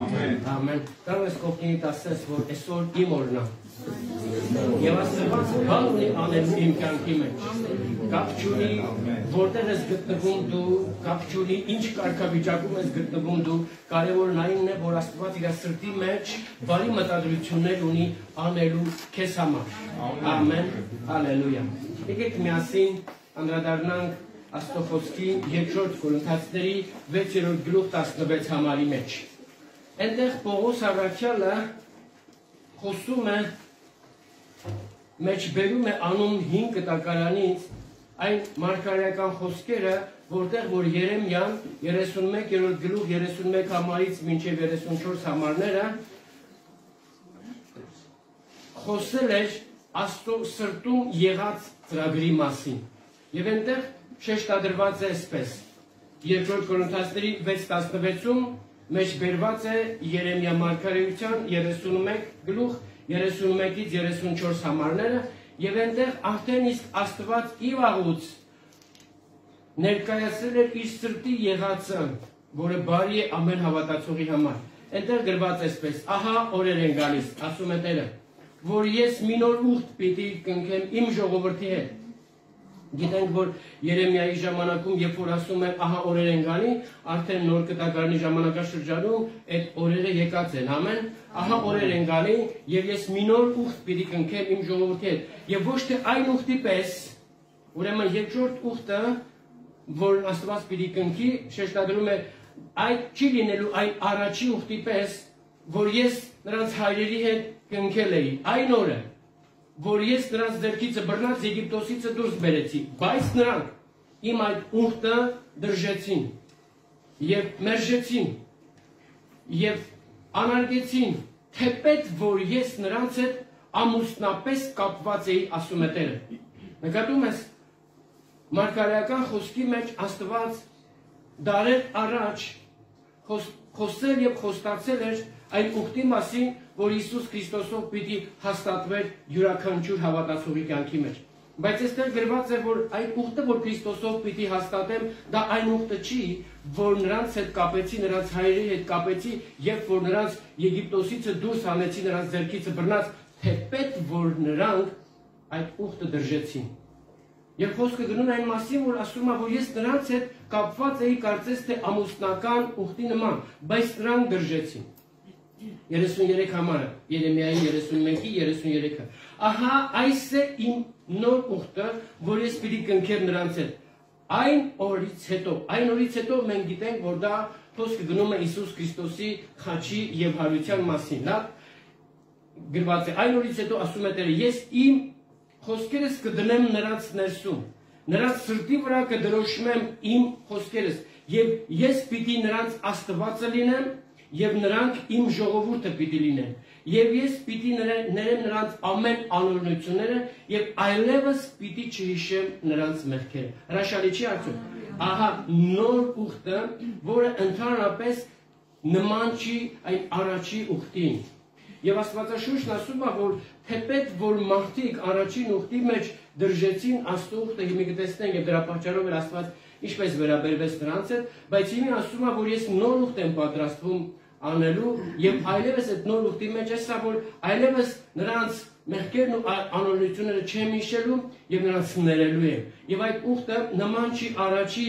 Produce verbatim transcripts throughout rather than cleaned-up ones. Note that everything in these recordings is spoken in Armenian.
Amen. Կարող ես կողքինիդ ասես, որ այսօր իմ օրն է։ Եվ Աստված բան ունի անելու իմ կյանքի մեջ։ Կապ չունի որտեղ ես գտնվում դու, կապ չունի ինչ կարգավիճակում ես գտնվում դու, կարևորն այնն է, որ Աստված իր սրտի մեջ բարի մտադրություններ ունի անելու քեզ համար։ Ամեն, հալելույա։ Եկեք միասին անդրադառնանք Աստծո խոսքի երկրորդ Կորինթացիների վեցերորդ գլուխ տասնվեց համարի մեջ։ Այնտեղ Պողոս առաքյալը խոսում է, մեջբերում է անում հինգ կտակարանից այն մարգարեական խոսքերը, որտեղ որ Երեմիան երեսունմեկերորդ գլուխ երեսունմեկ համարից մինչև երեսունչորս համարները խոսել էր Աստծո սրտում եղած ծրագրի մասին։ Եվ այնտեղ շեշտադրված է այսպես. երկրորդ Կորինթացիների վեց տասնվեցում մեջ բերված է Երեմիա մարգարեության երեսունմեկ գլուխ երեսունմեկից երեսունչորս համարները, եւ այնտեղ արդեն իսկ Աստված ի վաղուց ներկայացրել էր իր սրտի եղածը, որը բարի է ամեն հավատացողի համար։ Այնտեղ գրված է այսպես. ահա օրեր են գալիս, ասում է Տերը, որ ես մի նոր ուխտ պիտի կնքեմ իմ ժողովրդի հետ։ Գիտենք, որ Երեմիայի ժամանակում, երբ որ ասում է ահա օրեր են գալի, արդեն նոր կտակարանի ժամանակաշրջանում այդ օրերը եկած են, ամեն, ահա օրեր են գալի, եւ ես մի նոր ուխտ պիտի կնքեմ իմ ժողովրդի հետ։ Եվ ոչ թե այն ուխտի պես, ուրեմն երկրորդ ուխտը, որ Աստված պիտի կնքի, շեշտադրում է, այդ չի լինելու այն առաջի ուխտի պես, որ ես նրանց հայրերի հետ կնքել էի, այն օրը, որ ես նրանց ձեռքիցը բռնած Եգիպտոսիցը դուրս բերեցի, բայց նրանք իմ այդ ուխտը դրժեցին եւ մերժեցին եւ անարգեցին, թեպետ որ ես նրանց հետ ամուսնապես կապված էի, ասում է Տերը։ Նկատում ես, մարգարեական խոսքի մեջ Աստված դարեր առաջ խոսել եւ խոստացել էր այն ուխտի մասին, որ Հիսուս Քրիստոսով պիտի հաստատվեր յուրաքանչյուր հավատացողի կյանքի մեջ։ Բայց այստեղ գրված է, որ այն ուխտը, որ Քրիստոսով պիտի հաստատեմ, դա այն ուխտը չի, որ նրանց հետ կապեցի, նրանց հայրերի հետ կապեցի, երբ որ նրանց Եգիպտոսիցը դուրս հանեցի, նրանց ձեռքիցը բռնած, թեպետ որ նրանք այդ ուխտը դրժեցին։ Եվ խոսքը գնում այն մասին, որ ասում է, որ ես նրանց հետ կապված էի, կարծես թե ամուսնական ուխտի նման, բայց նրանք դրժեցին։ երեսուներեք համարը, Երեմիայի երեսունմեկի երեսուներեքը։ Ահա այս է իմ նոր ուխտը, որ ես պիտի կնքեմ նրանց հետ։ Այն օրից հետո, այն օրից հետո մենք գիտենք, որ դա խոսքը գնում է Հիսուս Քրիստոսի խաչի եւ հարության մասին։ Լավ, գրված է, այն օրից հետո ասում է Տերը, ես իմ խոսքերս կդնեմ նրանց ներսում, նրանց սրտի վրա կդրոշմեմ իմ խոսքերս, եւ ես պիտի նրանց Աստվածը լինեմ, եւ նրանք իմ ժողովուրդը պիտի լինեն, եւ ես պիտի ներեմ նրանց ամեն անօրենությունները եւ այլևս պիտի չհիշեմ նրանց մեղքերը։ Հրաշալի չի արդյոք։ Ահա նոր ուխտը, որը ընդհանրապես նման չի այն առաջի ուխտին։ Եվ Աստվածաշունչն ասում է, որ թեպետ որ մարդիկ առաջին ուխտի մեջ դրժեցին Աստծո ուխտը, հիմա կտեսնենք եւ դրա պատճառով էլ Աստված ինչպես վերաբերվեց նրանց հետ, բայց հիմա ասում է, որ ես նոր ուխտ եմ պատրաստվում անելու եւ այլևս այդ նոր ուխտի մեջ է սա, որ այլևս նրանց մեղքերն ու անօրենությունները չեմ հիշելու եւ նրանց ներելու եմ։ Եվ այդ ուխտը նման չի առաջի,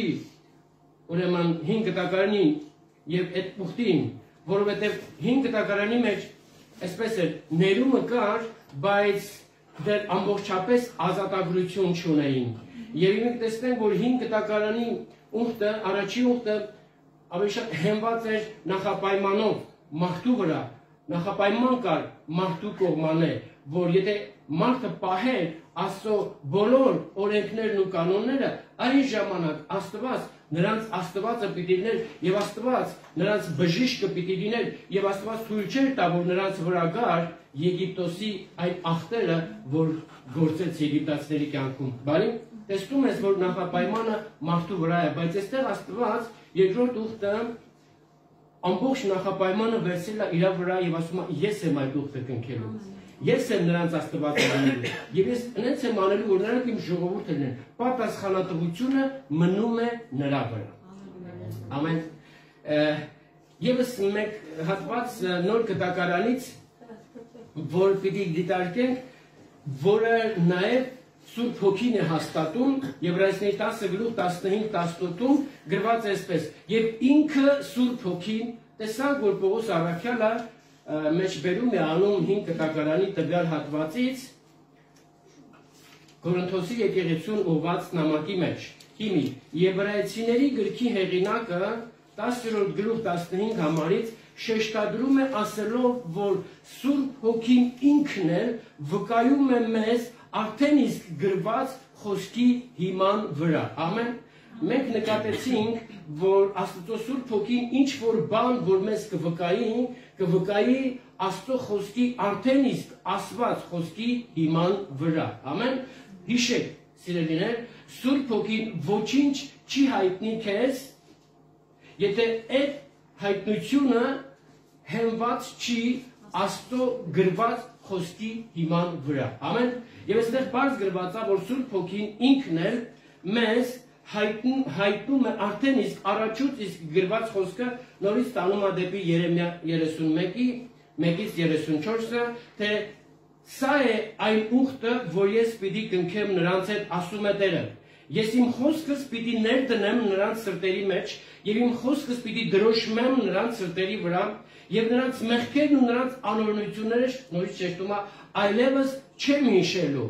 ուրեմն հինգ կտակարանի եւ այդ ուխտին, որովհետեւ հինգ կտակարանի մեջ այսպես էր, ներումը կար, բայց դեռ ամբողջապես ազատագրություն չունեին։ Եվ մենք տեսնենք, որ հինգ կտակարանի ուխտը, առաջի ուխտը ավելի շատ հենված էր նախապայմանով, մարդու վրա, նախապայման կար մարդու կողմանե, որ եթե մարդը պահեր Աստծո բոլոր օրենքներն ու կանոնները, այն ժամանակ Աստված նրանց Աստվածը պիտի լիներ եւ Աստված նրանց բժիշկը պիտի լիներ եւ Աստված թույլ չէր տա, որ նրանց վրա գար Եգիպտոսի այն ախտերը, որ գործեց եգիպտացիների կյանքում։ Բարի, տեսնում ես, որ նախապայմանը մարդու վրա է, բայց այստեղ Աստված երկրորդ ուխտը ամբողջ նախապայմանը վերցրել է իր վրա եւ ասում է, ես եմ այդ ուխտը կնքելու։ Ես եմ նրանց Աստվածը անելու, եւ ես այնց եմ անելու, որ նրանք իմ ժողովուրդը լինեն։ Պատասխանատվությունը մնում է նրա վրա։ Ամեն։ Եվս մեկ հատված նոր կտակարանից, որ պիտի դիտարկենք, որը նաև Սուրբ Հոգին է հաստատում, Եբրայեցիների տասը գլուխ տասնհինգ տասնութում գրված է այսպես. Եվ ինքը Սուրբ Հոգին, տեսանք, որ Պողոս առաքյալը մեջբերում է անում հինգ կտակարանի տվյալ հատվածից Կորինթոսի եկեղեցուն ուղված նամակի մեջ։ Հիմի Եբրայեցիների գրքի հեղինակը տասներորդ գլուխ տասնհինգ համարից շեշտադրում է ասելով, որ Սուրբ Հոգին ինքն էլ վկայում է մեզ արդեն իսկ գրված խոսքի հիման վրա։ Ամեն։ Մենք նկատեցինք, որ Աստծո Սուրբ Հոգին ինչ որ բան, որ մեզ կվկայի, կվկայի Աստծո խոսքի արդեն իսկ ասված խոսքի հիման վրա։ Ամեն։ Հիշեք, սիրելիներ, Սուրբ Հոգին ոչինչ չի հայտնի քեզ, եթե այդ հայտնությունը հենված չի Աստծո գրված խոսքի հիման վրա։ Ամեն։ Եվ այստեղ բարձ գրված է, որ Սուրբ Հոգին ինքն էլ մեզ հայտնում է արդեն իսկ առաջուց իսկ գրված խոսքը նորից տանում է դեպի Երեմիա երեսունմեկի մեկից երեսունչորսը, թե սա է այն ուխտը, որ ես պիտի կնքեմ նրանց հետ, ասում է Տերը։ Ես իմ խոսքս պիտի ներդնեմ նրանց սրտերի մեջ, եւ իմ խոսքս պիտի դրոշմեմ նրանց սրտերի վրա, եւ նրանց մեղքերն ու նրանց անօրենությունները, նորից շեշտում է, այլևս չեմ հիշելու։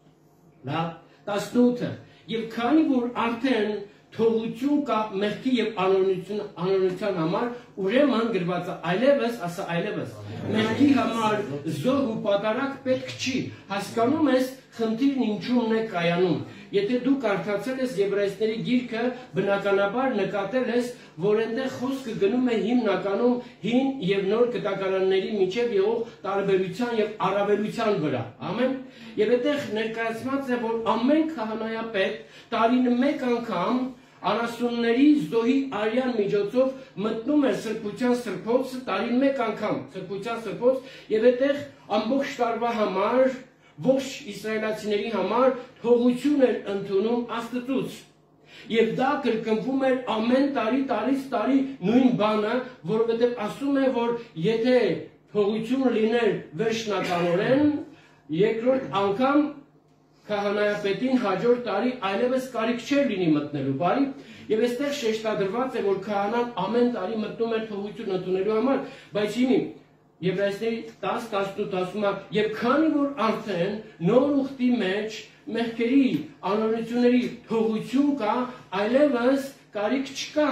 Լավ, տասնութը։ Եվ քանի որ արդեն թողություն կա մեղքի եւ անօրենության համար, ուրեմն գրված է այլևս, ասա այլևս, մեղքի համար զոհ ու պատարակ պետք չի, հասկանում ես խնդիրն ինչումն է կայանում։ Եթե դու կարդացել ես Եբրայեցիների գիրքը, բնականաբար նկատել ես, որ այնտեղ խոսքը գնում է հիմնականում հին եւ նոր կտակարանների միջև եղող տարբերության եւ առավելության վրա։ Ամեն։ Եվ այդտեղ ներկայացված է, որ ամեն քահանայապետ տարին մեկ անգամ անասունների զոհի արյան միջոցով մտնում էր սրբության սրբոց, տարին մեկ անգամ սրբության սրբոց, եւ այդտեղ ամբողջ տարվա համար, ողջ իսրայելացիների համար թողություն էր ընդունում Աստծուց։ Եվ դա կրկնվում էր ամեն տարի, տարից տարի նույն բանը, որովհետև ասում է, որ եթե թողություն լիներ վերջնականորեն, երկրորդ անգամ քահանայապետին հաջորդ տարի այլևս կարիք չէր լինի մտնելու, բարի, եւ այստեղ շեշտադրված է, որ քահանան ամեն տարի մտնում էր թողություն ընդունելու համար, բայց հիմի Եբրայեցիների տասը տասնութ ասում է, եւ քանի որ արդեն նոր ուխտի մեջ մեղքերի անօրենությունների թողություն կա, այլևս կարիք չկա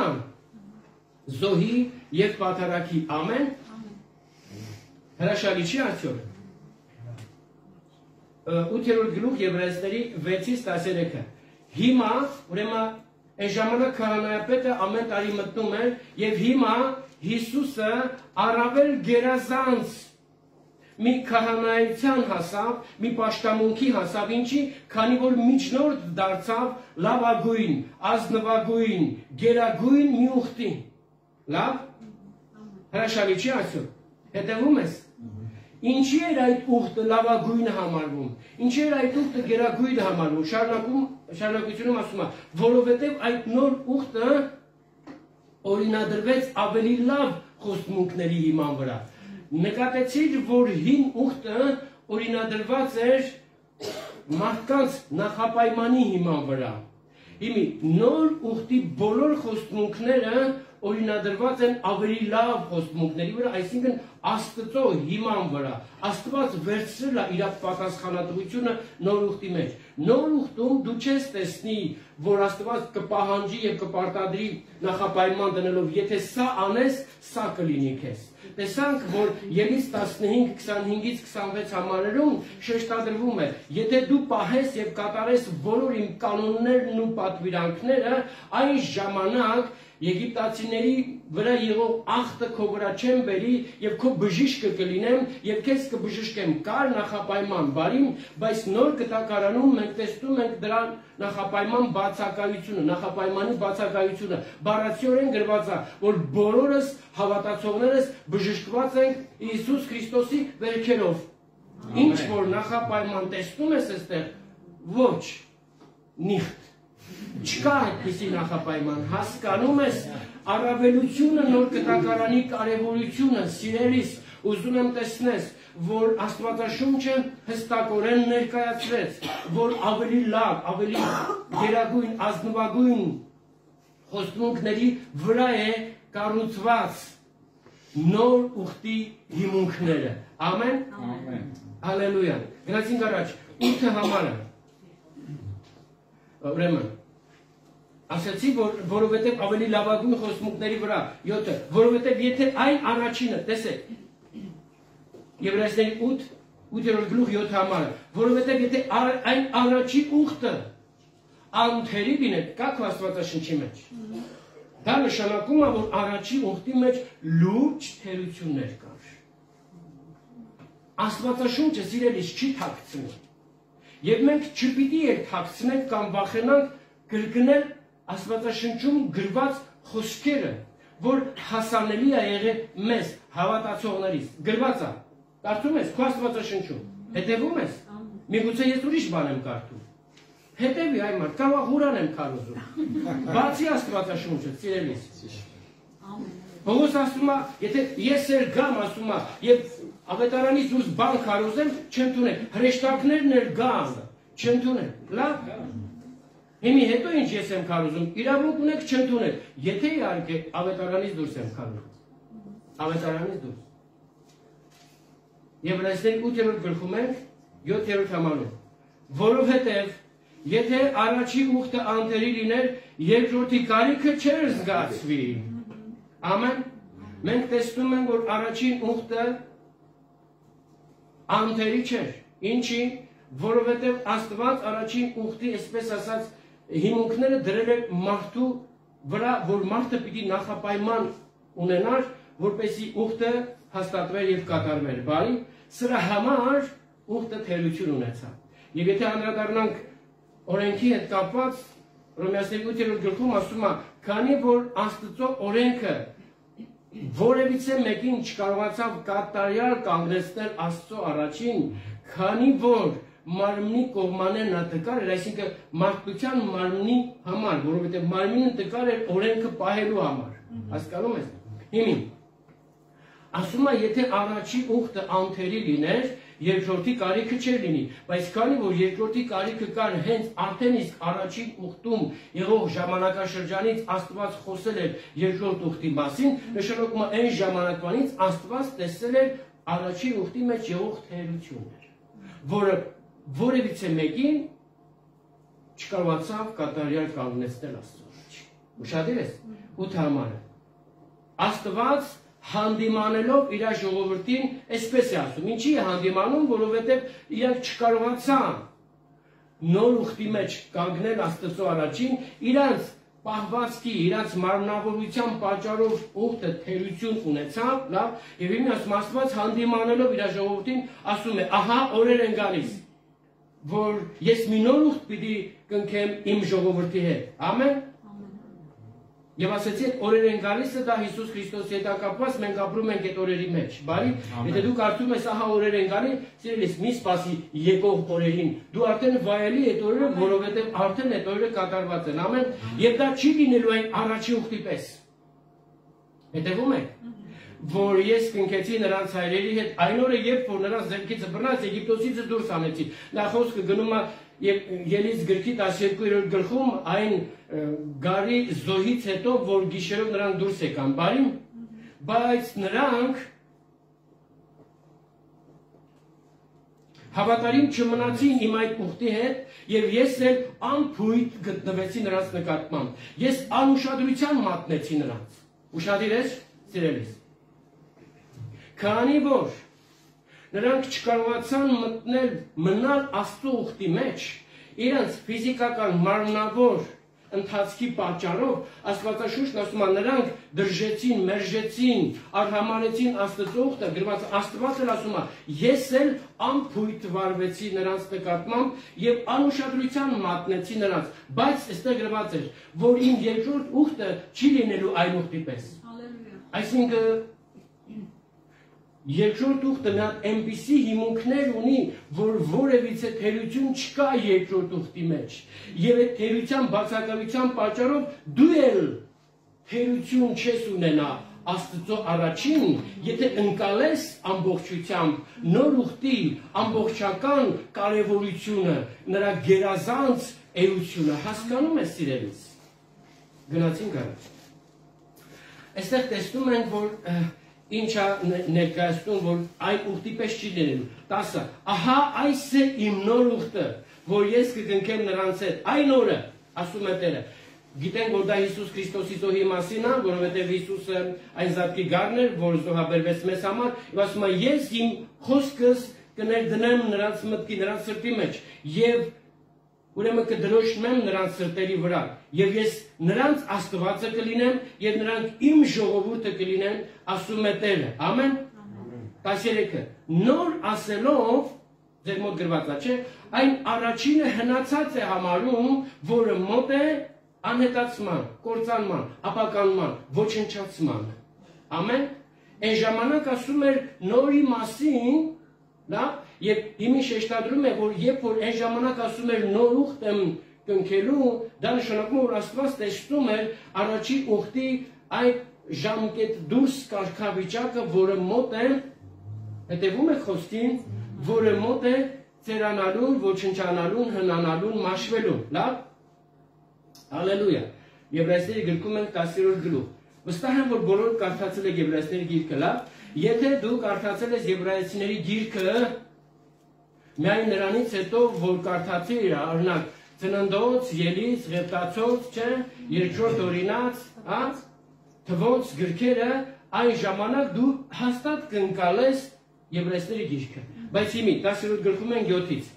զոհի եւ պատարակի։ Ամեն։ Հրաշալի չի արդյոք։ ութերորդ գլուխ Եբրայեցիների վեցից տասներեքը։ Հիմա, ուրեմն այն ժամանակ քահանայապետը ամեն տարի մտնում էր եւ հիմա Հիսուսը առավել գերազանց մի քահանայության հասավ, մի պաշտամունքի հասավ, ինչի, քանի որ միջնորդ դարձավ լավագույն, ազնվագույն, գերագույն մի ուխտի։ Լավ։ Հրաշալի չի ասում։ Հետևում ես։ Ինչի էր այդ ուխտը լավագույնը համարվում։ Ինչի էր այդ ուխտը գերագույնը համարվում։ Շարունակում, շարունակությունում ասում է, որովհետև այդ նոր ուխտը օրինադրվեց ավելի լավ խոստմունքների հիման վրա։ Նկատեցիր, որ հին ուխտը օրինադրված էր մարդկանց նախապայմանի հիման վրա։ Հիմի նոր ուխտի բոլոր խոստմունքները օրինադրված են ավելի լավ խոստմունքների վրա, այսինքն Աստծո հիման վրա։ Աստված վերցրել է իր պատասխանատվությունը նոր ուխտի մեջ։ Նոր ուխտում դու չես տեսնի, որ Աստված կպահանջի եւ կպարտադրի նախապայման դնելով, եթե սա անես, սա կլինի քեզ։ Տեսանք, որ Ելից տասնհինգ քսանհինգից քսանվեց համարերում շեշտադրվում է, եթե դու պահես եւ կատարես բոլոր իմ կանոններն ու պատվիրանքները, այն ժամանակ Եգիպտացիների վրա եղող ախտը քո վրա չեմ բերի եւ քո բժիշկը կլինեմ եւ քեզ կբժշկեմ։ Կար նախապայման, բարի, բայց նոր կտակարանում մենք տեսնում ենք դրա նախապայման բացակայությունը, նախապայմանի բացակայությունը։ Բառացիորեն գրված է, որ բոլորս հավատացողներս բժշկված ենք Հիսուս Քրիստոսի վերքերով։ Ինչ որ նախապայման տեսնում ես այստեղ, ոչ, նիխտ։ Չկա այդպիսի նախապայման, հասկանում ես, առավելությունը նոր կտակարանի կարևորությունը սիրելիս ուզում եմ տեսնես, որ Աստվածաշունչը հստակորեն ներկայացրեց, որ ավելի լավ, ավելի գերագույն, ազնվագույն խոստումների վրա է կառուցված նոր ուխտի հիմունքները։ Ամեն։ Հալելույա։ Գնացինք առաջ, ութը համարը։ Ուրեմն, ասացի, որովհետև ավելի լավագույն խոստումների վրա, յոթը, որովհետև եթե այն առաջինը, տեսեք, Եվրայեցիների ութ, ութերորդ գլուխ յոթ համարը, որովհետև եթե այն առաջի ուխտը անթերի լիներ, կա Աստվածաշնչի մեջ։ Դա նշանակում է, որ առաջի ուխտի մեջ լուրջ թերություններ կար։ Աստվածաշունչը սիրելիս չի թաքցնում։ Եվ մենք չպիտի թաքցնենք կամ վախենանք կրկնել Աստվածաշնչում գրված խոսքերը, որ հասանելի է եղել մեզ հավատացողներից։ Գրված է։ Կարդում ես քո Աստվածաշնչում։ Հետևում ես։ Միգուցե ես ուրիշ բան եմ կարդում։ Հետևի այ մարդ, կարող Ղուրան եմ քարոզում։ Բացի Աստվածաշունչը, սիրելիս։ Պողոս ասում է, եթե ես էլ գամ, ասում է, եւ ավետարանից դուրս բան քարոզեմ, չընդունեմ։ Հրեշտակներն էլ գան, չընդունեմ։ Լավ։ Հիմի հետո ինչ ես եմ քարոզում, իրավունք ունեք չընդունել։ Եթե իհարկե ավետարանից դուրս եմ քարոզում։ Ավետարանից դուրս։ Եվրայեցիների ութերորդ գլխում ենք յոթերորդ համարում, որովհետև եթե առաջի ուխտը անթերի լիներ, երկրորդի կարիքը չէր զգացվի։ Ամեն։ Մենք տեսնում ենք, որ առաջին ուխտը անթերի չէր։ Ինչի, որովհետև Աստված առաջին ուխտի, այսպես ասած, հիմունքները դրել էր մարդու վրա, որ մարդը պիտի նախապայման ունենար, որպեսզի ուխտը հաստատվեր եւ կատարվեր։ Բարի, սրա համար ուխտը թերություն ունեցավ։ Եվ եթե անդրադառնանք օրենքի հետ կապված, Հռոմեացիների ութերորդ գլխում ասում է, քանի որ Աստծո օրենքը որևիցե մեկին չկարողացավ կատարյալ կանգնեցնել Աստծո առաջին, քանի որ մարմնի կողմանեն նա տկար էր, այսինքն մարդկության մարմնի համար, որովհետև մարմինը տկար էր օրենքը պահելու համար։ Հասկանում ես։ Հիմի ասում է, եթե առաջի ուխտը անթերի լիներ, երկրորդի կարիքը չէր լինի, բայց քանի որ երկրորդի կարիքը կար հենց արդեն իսկ առաջին ուխտում եղող ժամանակաշրջանից Աստված խոսել էր երկրորդ ուխտի մասին, նշանակում է այն ժամանակվանից Աստված տեսել էր առաջին ուխտի մեջ եղող թերություններ, որը որևիցե մեկին չկարողացավ կատարյալ կանգնեցնել Աստծո առաջ։ Ուշադիր ես, ութ համարը։ Աստված հանդիմանելով իր ժողովրդին, այսպես է ասում, ինչի է հանդիմանում, որովհետև իրանք չկարողացան նոր ուխտի մեջ կանգնել Աստծո առաջին, իրանց պահվածքի, իրանց մարմնավորության պատճառով ուխտը թերություն ունեցավ, լավ, եւ իմն ասում Աստված հանդիմանելով իր ժողովրդին, ասում է, ահա օրեր են գալիս, որ ես մի նոր ուխտ պիտի կնքեմ իմ ժողովրդի հետ։ Ամեն։ Եվ ասեցի, այդ օրեր են գալիսը, դա Հիսուս Քրիստոսի հետ կապված, մենք ապրում ենք այդ օրերի մեջ, բարի, եթե դու կարդում ես, ահա օրեր են գալի, սիրելիս, մի սպասի եկող օրերին, դու արդեն վայելի այդ օրերը, որովհետև արդեն այդ օրերը կատարված են, ամեն, եւ դա չի լինելու այն առաջի ուխտի պես։ Հետևում եք, որ ես կնքեցի նրանց հայրերի հետ, այն օրը, երբ որ նրանց ձեռքից բռնած Եգիպտոսից դուրս անեցի, նա խոսքը գնում է Ելից գրքի տասներկու գլխում այն գարի զոհից հետո, որ գիշերով նրանք դուրս եկան, բարի, բայց նրանք հավատարիմ չմնացին իմ այդ ուխտի հետ եւ ես էլ անփույթ գտնվեցի նրանց նկատմամբ։ Ես անուշադրության մատնեցի նրանց։ Ուշադիր ես, սիրելիս։ Քանի որ նրանք չկարողացան մտնել մնալ Աստծո ուխտի մեջ, իրենց ֆիզիկական մարմնավոր ընթացքի պատճառով Աստվածաշունչն ասում է, նրանք դրժեցին, մերժեցին, արհամարեցին Աստծո ուխտը, գրված Աստված էլ ասում է, ես էլ անփույթ վարվեցի նրանց նկատմամբ եւ անուշադրության մատնեցի նրանց, բայց այստեղ գրված էր, որ իմ երկրորդ ուխտը չի լինելու այն ուխտի պես։ Այսինքն երկրորդ ուխտը նա այնպիսի հիմունքներ ունի, որ որևիցե թերություն չկա երկրորդ ուխտի մեջ։ Եվ այդ թերության բացակայության պատճառով դու էլ հերություն չես ունենա Աստծո առաջին, եթե ընկալես ամբողջությամբ նոր ուխտի ամբողջական կարևորությունը, նրա գերազանց էությունը, հասկանում ես սիրելիս։ Գնացինք առաջ։ Այստեղ տեսնում ենք, որ ինչա ներկայացնում, որ այն ուխտի պես չի լինելու։ տասը, ահա այս է իմ նոր ուխտը, որ ես կգնքեմ նրանց հետ, այն օրը, ասում է Տերը։ Գիտենք, որ դա Հիսուս Քրիստոսի զոհի մասին է, որովհետև Հիսուսը այն զատկի գառն էր, որ զոհաբերվեց մեզ համար, եւ ասում է, ես իմ խոսքս կներդնեմ նրանց մտքի, նրանց սրտի մեջ, եւ ուրեմն կդրոշմեմ նրանց սրտերի վրա, եւ ես նրանց Աստվածը կլինեմ, եւ նրանք իմ ժողովուրդը կլինեն, ասում է Տերը։ Ամեն։ տասներեքը Նոր ասելով, ձեր մոտ գրված է, չէ՞, այն առաջինը հնացած է համարում, որը մոտ է անհետացման, կործանման, ապականման, ոչնչացման։ Ամեն։ Այն ժամանակ ասում էր նորի մասին, դա, եւ հիմի շեշտադրում է, որ երբ որ այն ժամանակ ասում էր նոր ուխտ եմ կնքելու, դա նշանակում որ Աստված տեսնում էր առաջի ուխտի այդ ժամկետ դուրս կարգավիճակը, որը մոտ է, հետևում եք խոսքին, որը մոտ է ծերանալուն, ոչնչանալուն, հնանալուն, մաշվելուն, լավ։ Հալելույա։ Եբրայեցիների գրքում ենք տասներորդ գլուխ։ Վստահ եմ, որ բոլորը կարդացել եք Եբրայեցիների գիրքը, լավ։ Եթե դու կարդացել ես Եբրայեցիների գիրքը, միայն նրանից հետո, որ կարդացիր, օրինակ, ծննդոց, ելից, ղեպտացոց, չէ, երկրորդ օրինաց, հա, թվոց գրքերը, այն ժամանակ դու հաստատ կընկալես Եբրայեցիների գիրքը։ Բայց հիմի տասներորդ գրքում ենք յոթից։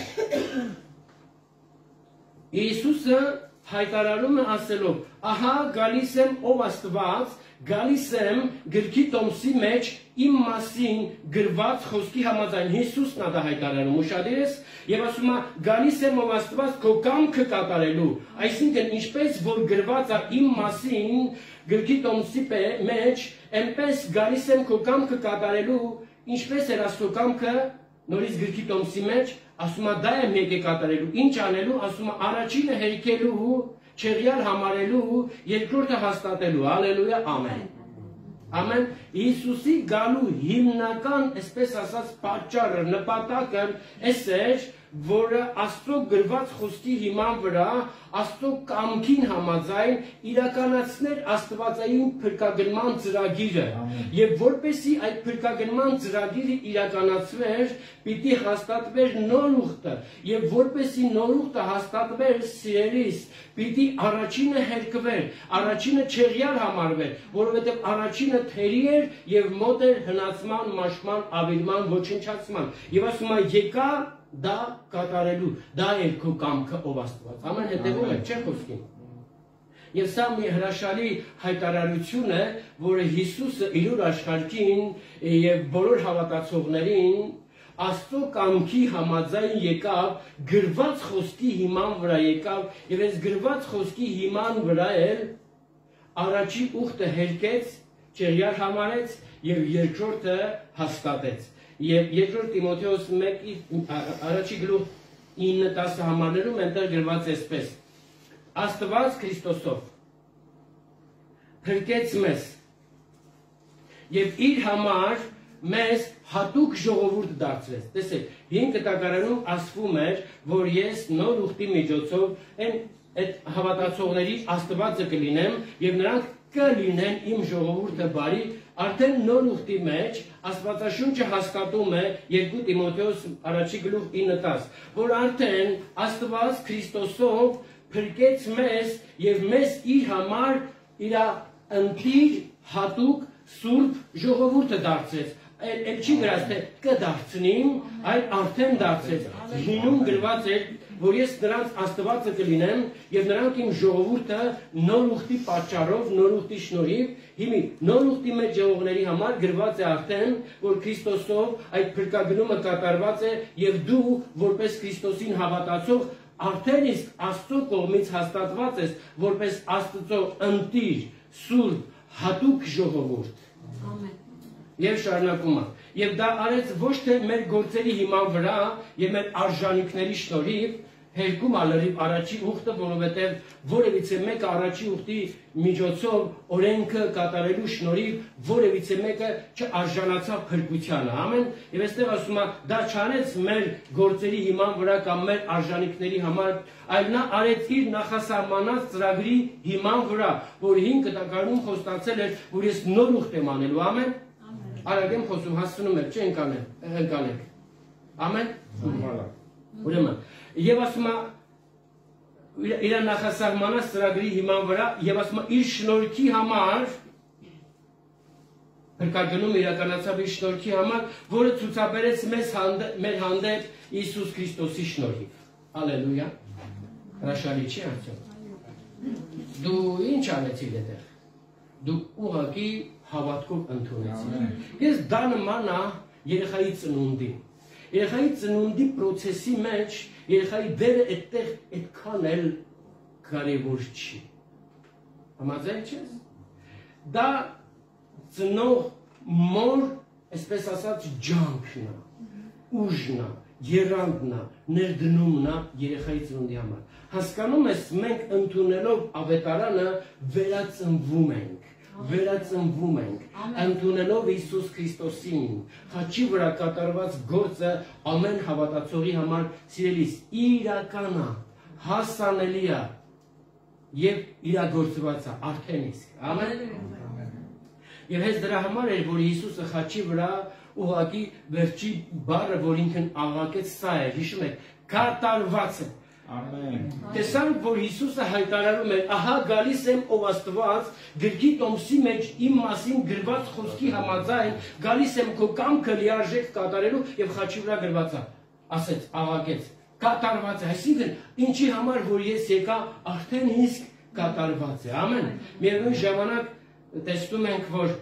Հիսուսը հայտարարում է ասելով, ահա գալիս եմ ով Աստված, գալիս եմ գրքի տոմսի մեջ իմ մասին գրված խոսքի համաձայն։ Հիսուսն է դա հայտարարում, ուշադիր ես, եւ ասում է գալիս եմ ով Աստված քո կամքը կատարելու, այսինքն ինչպես որ գրված է իմ մասին գրքի տոմսի մեջ, այնպես գալիս եմ քո կամքը կատարելու, ինչպես էր Աստծո կամքը նորից գրքի տոմսի մեջ, ասում է դա եմ եկե կատարելու, ինչ անելու, ասում է առաջինը հերքելու, չեղյալ համարելու, երկրորդը հաստատելու, հալելույա, ամեն։ Ամեն, Հիսուսի գալու հիմնական, այսպես ասած, պատճառը, նպատակը, այս էր, որը Աստծո գրված խոսքի հիման վրա, Աստծո կամքին համաձայն իրականացներ աստվածային փրկագնման ծրագիրը, եւ որպեսզի այդ փրկագնման ծրագիրը իրականացվեր, պիտի հաստատվեր նոր ուխտը, եւ որպեսզի նոր ուխտը հաստատվեր, սիրելիս, պիտի առաջինը հերկվեր, առաջինը չեղյալ համարվեր, որովհետեւ առաջինը թերի էր եւ մոտ էր հնացման, մաշման, ավիրման, ոչնչացման, եւ ասում է եկա դա կատարելու, դա էր քո կամքը ով Աստված։ Ամեն հետևում եք, չէ՞ խոսքին։ Եվ սա մի հրաշալի հայտարարություն է, որը Հիսուսը իր աշխարհին եւ բոլոր հավատացողներին Աստծո կամքի համաձայն եկավ, գրված խոսքի հիման վրա եկավ, եւ այս գրված խոսքի հիման վրա էլ առաջի ուխտը հերկեց, չեղյալ համարեց եւ երկրորդը հաստատեց։ Եվ երկրորդ Տիմոթեոս մեկի առաջի գլուխ ինը տասը համարներում այնտեղ գրված էսպես. Աստված Քրիստոսով փրկեց մեզ եւ իր համար մեզ հատուկ ժողովուրդ դարձրեց։ Տեսեք, հին կտակարանում ասվում էր, որ ես նոր ուխտի միջոցով այն այդ հավատացողների Աստվածը կլինեմ եւ նրանք կլինեն իմ ժողովուրդը բարի։ Արդեն նոր ուխտի մեջ Աստվածաշունչը հաստատում է երկու Տիմոթեոս առաջի գլուխ ինը տասը, որ արդեն Աստված Քրիստոսով փրկեց մեզ եւ մեզ իր համար իր ընտիր հատուկ սուրբ ժողովուրդը դարձրեց։ Էլ չի գրած թե կդարձնիմ, այլ արդեն դարձեց։ Հինում գրված էր, որ ես նրանց Աստվածը կլինեմ եւ նրանք իմ ժողովուրդը նոր ուխտի պատճառով, նոր ուխտի շնորհիվ, հիմի նոր ուխտի մեջ ժողովների համար գրված է արդեն, որ Քրիստոսով այդ փրկագնումը կատարված է եւ դու որպես Քրիստոսին հավատացող արդեն իսկ Աստծո կողմից հաստատված ես որպես Աստծո ընտիր, սուրբ, հատուկ ժողովուրդ։ Ամեն։ Եվ շարունակում է։ Եվ դա արեց ոչ թե մեր գործերի հիման վրա եւ մեր արժանինքների շնորհիվ, հերքում ալրիվ առաջի ուխտը, որովհետև որևիցե մեկը առաջի ուխտի միջոցով օրենքը կատարելու շնորհիվ որևիցե մեկը չարժանացավ փրկությանը։ Ամեն։ Եվ այստեղ ասում է, դա չանեց մեր գործերի հիման վրա կամ մեր արժանինքների համար, այլ նա արեց իր նախասահմանած ծրագրի հիման վրա, որ հին կտակարանում խոստացել էր, որ ես նոր ուխտ եմ անելու։ Ամեն։ Արագ եմ խոսում, հասցնում եք, չէ՞ ընկանեք։ Ամեն։ Ուրեմն, եւ ասում է իր նախասահմանած ծրագրի հիման վրա եւ ասում է իր շնորհքի համար փրկագնում իրականացավ իր շնորհքի համար, որը ցուցաբերեց մեզ մեր հանդեպ Հիսուս Քրիստոսի շնորհիվ։ Հալելույա։ Հրաշալի չի արդյոք։ Դու ինչ անեցիր այդտեղ։ Դու ուղղակի հավատքով ընդունեցիր։ Ես դա նման է երեխայի ծնունդին։ Երեխայի ծնունդի process-ի մեջ երեխայի դերը այդտեղ այդքան էլ կարևոր չի։ Համաձայն չես։ Դա ծնող մոր, այսպես ասած, ջանքն է, ուժն է, եռանդն է, ներդնումն է երեխայի ծնունդի համար։ Հասկանում ես, մենք ընդունելով ավետարանը վերածնվում ենք։ Վերածնվում ենք, ընդունելով Հիսուս Քրիստոսին, խաչի վրա կատարված գործը ամեն հավատացողի համար սիրելիս իրական է, հասանելի է եւ իրագործված է արդեն իսկ։ Ամեն։ Եվ հենց դրա համար էր, որ Հիսուսը խաչի վրա ուղղակի վերջի բառը, որ ինքն աղաղակեց, սա է, հիշում եք, կատարված է։ Ամեն։ Տեսանք, որ Հիսուսը հայտարարում էր, ահա գալիս եմ ով Աստված, գրքի տոմսի մեջ իմ մասին գրված խոսքի համաձայն, գալիս եմ քո կամքը լիարժեք կատարելու եւ խաչի վրա գրված է, ասեց, աղաղակեց, կատարված է, այսինքն ինչի համար, որ ես եկա, արդեն իսկ կատարված է, ամեն։ Միևնույն ժամանակ տեսնում ենք, որ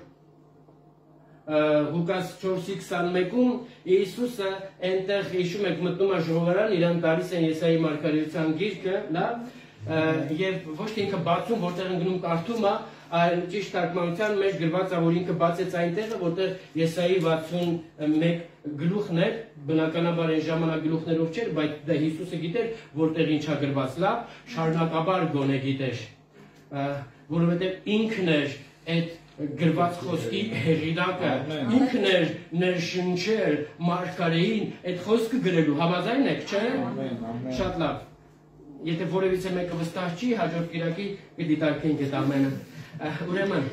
Ղուկաս չորսի քսանմեկում Հիսուսը այնտեղ հիշում եք մտնում է ժողովարան, իրան տալիս են Եսայի մարգարեության գիրքը, լավ, եւ ոչ թե ինքը բացում, որտեղ ընկնում կարդում է, այլ ճիշտ թարգմանության մեջ գրված է, որ ինքը բացեց այնտեղը, որտեղ Եսայի վաթսունմեկ գլուխն էր, բնականաբար այն ժամանակ գլուխներով չէր, բայց դա Հիսուսը գիտեր, որտեղ ինչ է գրված, լավ, շարունակաբար գոնե գիտեր, որովհետեւ ինքն էր այդ գրված խոսքի հեղինակը, ինքն էր ներշնչել մարգարեին այդ խոսքը գրելու, համաձայն եք, չէ՞։ Շատ լավ։ Եթե որևիցե մեկը վստահ չի, հաջորդ կիրակի կդիտարկենք այդ ամենը։ Ուրեմն,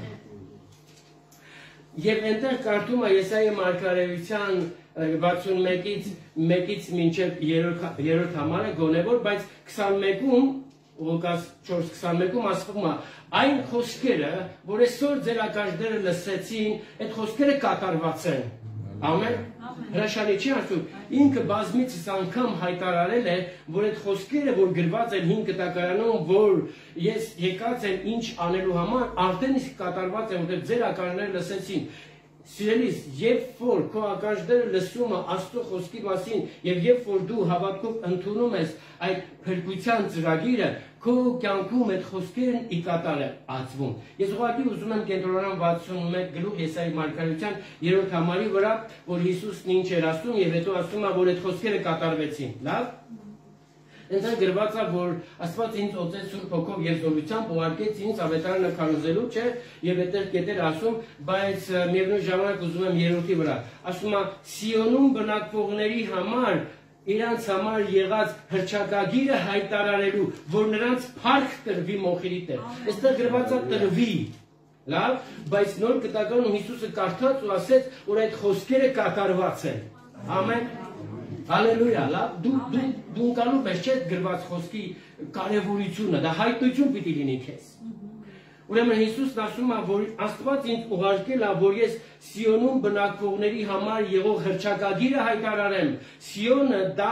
եւ այնտեղ կարդում է Եսայի մարգարեության վաթսունմեկից մեկից մինչև երրորդ համարը գոնե որ, բայց քսանմեկում Ղուկաս չորս քսանմեկում ասվում է այն խոսքերը, որ այսօր ձեր ակաշները լսեցին, այդ խոսքերը կատարված են։ Ամեն։ Հրաշալի չի արդյոք, ինքը բազմիցս անգամ հայտարարել է, որ այդ խոսքերը, որ գրված են հին կտակարանում, որ ես եկած եմ ինչ անելու համար, արդեն իսկ կատարված են, որտեղ ձեր ակաշները լսեցին։ Սիրելիս, երբ որ քո ականջները լսում է Աստծո խոսքի մասին եւ երբ որ դու հավատքով ընդունում ես այդ փրկության ծրագիրը, քո կյանքում այդ խոսքերն ի կատար է ածվում։ Ես ուղղակի ուզում եմ կենտրոնանալ վաթսունմեկ գլուխ Եսայի մարգարեության երրորդ համարի վրա, որ Հիսուսն ինչ էր ասում եւ հետո ասում է, որ այդ խոսքերը կատարվեցին։ Լավ։ Այնտեղ գրված է, որ Աստված ինձ օծեց Սուրբ Հոգով եւ զորությամբ ուղարկեց ինձ ավետարանը քարոզելու, չէ՞, եւ այդտեղ կետեր ասում, բայց միևնույն ժամանակ ուզում եմ երրորդի վրա։ Ասում է Սիոնում բնակվողների համար իրանց համար եղած հրճակագիրը հայտարարելու, որ նրանց փառք տրվի մոխիրի տեր։ Այստեղ գրված է տրվի, լավ, բայց նոր կտակարանում Հիսուսը կարդաց ու ասեց, որ այդ խոսքերը կատարված են։ Ամեն։ Հալելույա, լավ, դու դու դու կանում ես չէ՞ գրված խոսքի կարևորությունը, դա հայտնություն պիտի լինի քեզ։ Ուրեմն Հիսուսն ասում է, որ Աստված ինձ ուղարկել է, որ ես Սիոնում բնակվողների համար եղող հրճակագիրը հայտարարեմ։ Սիոնը դա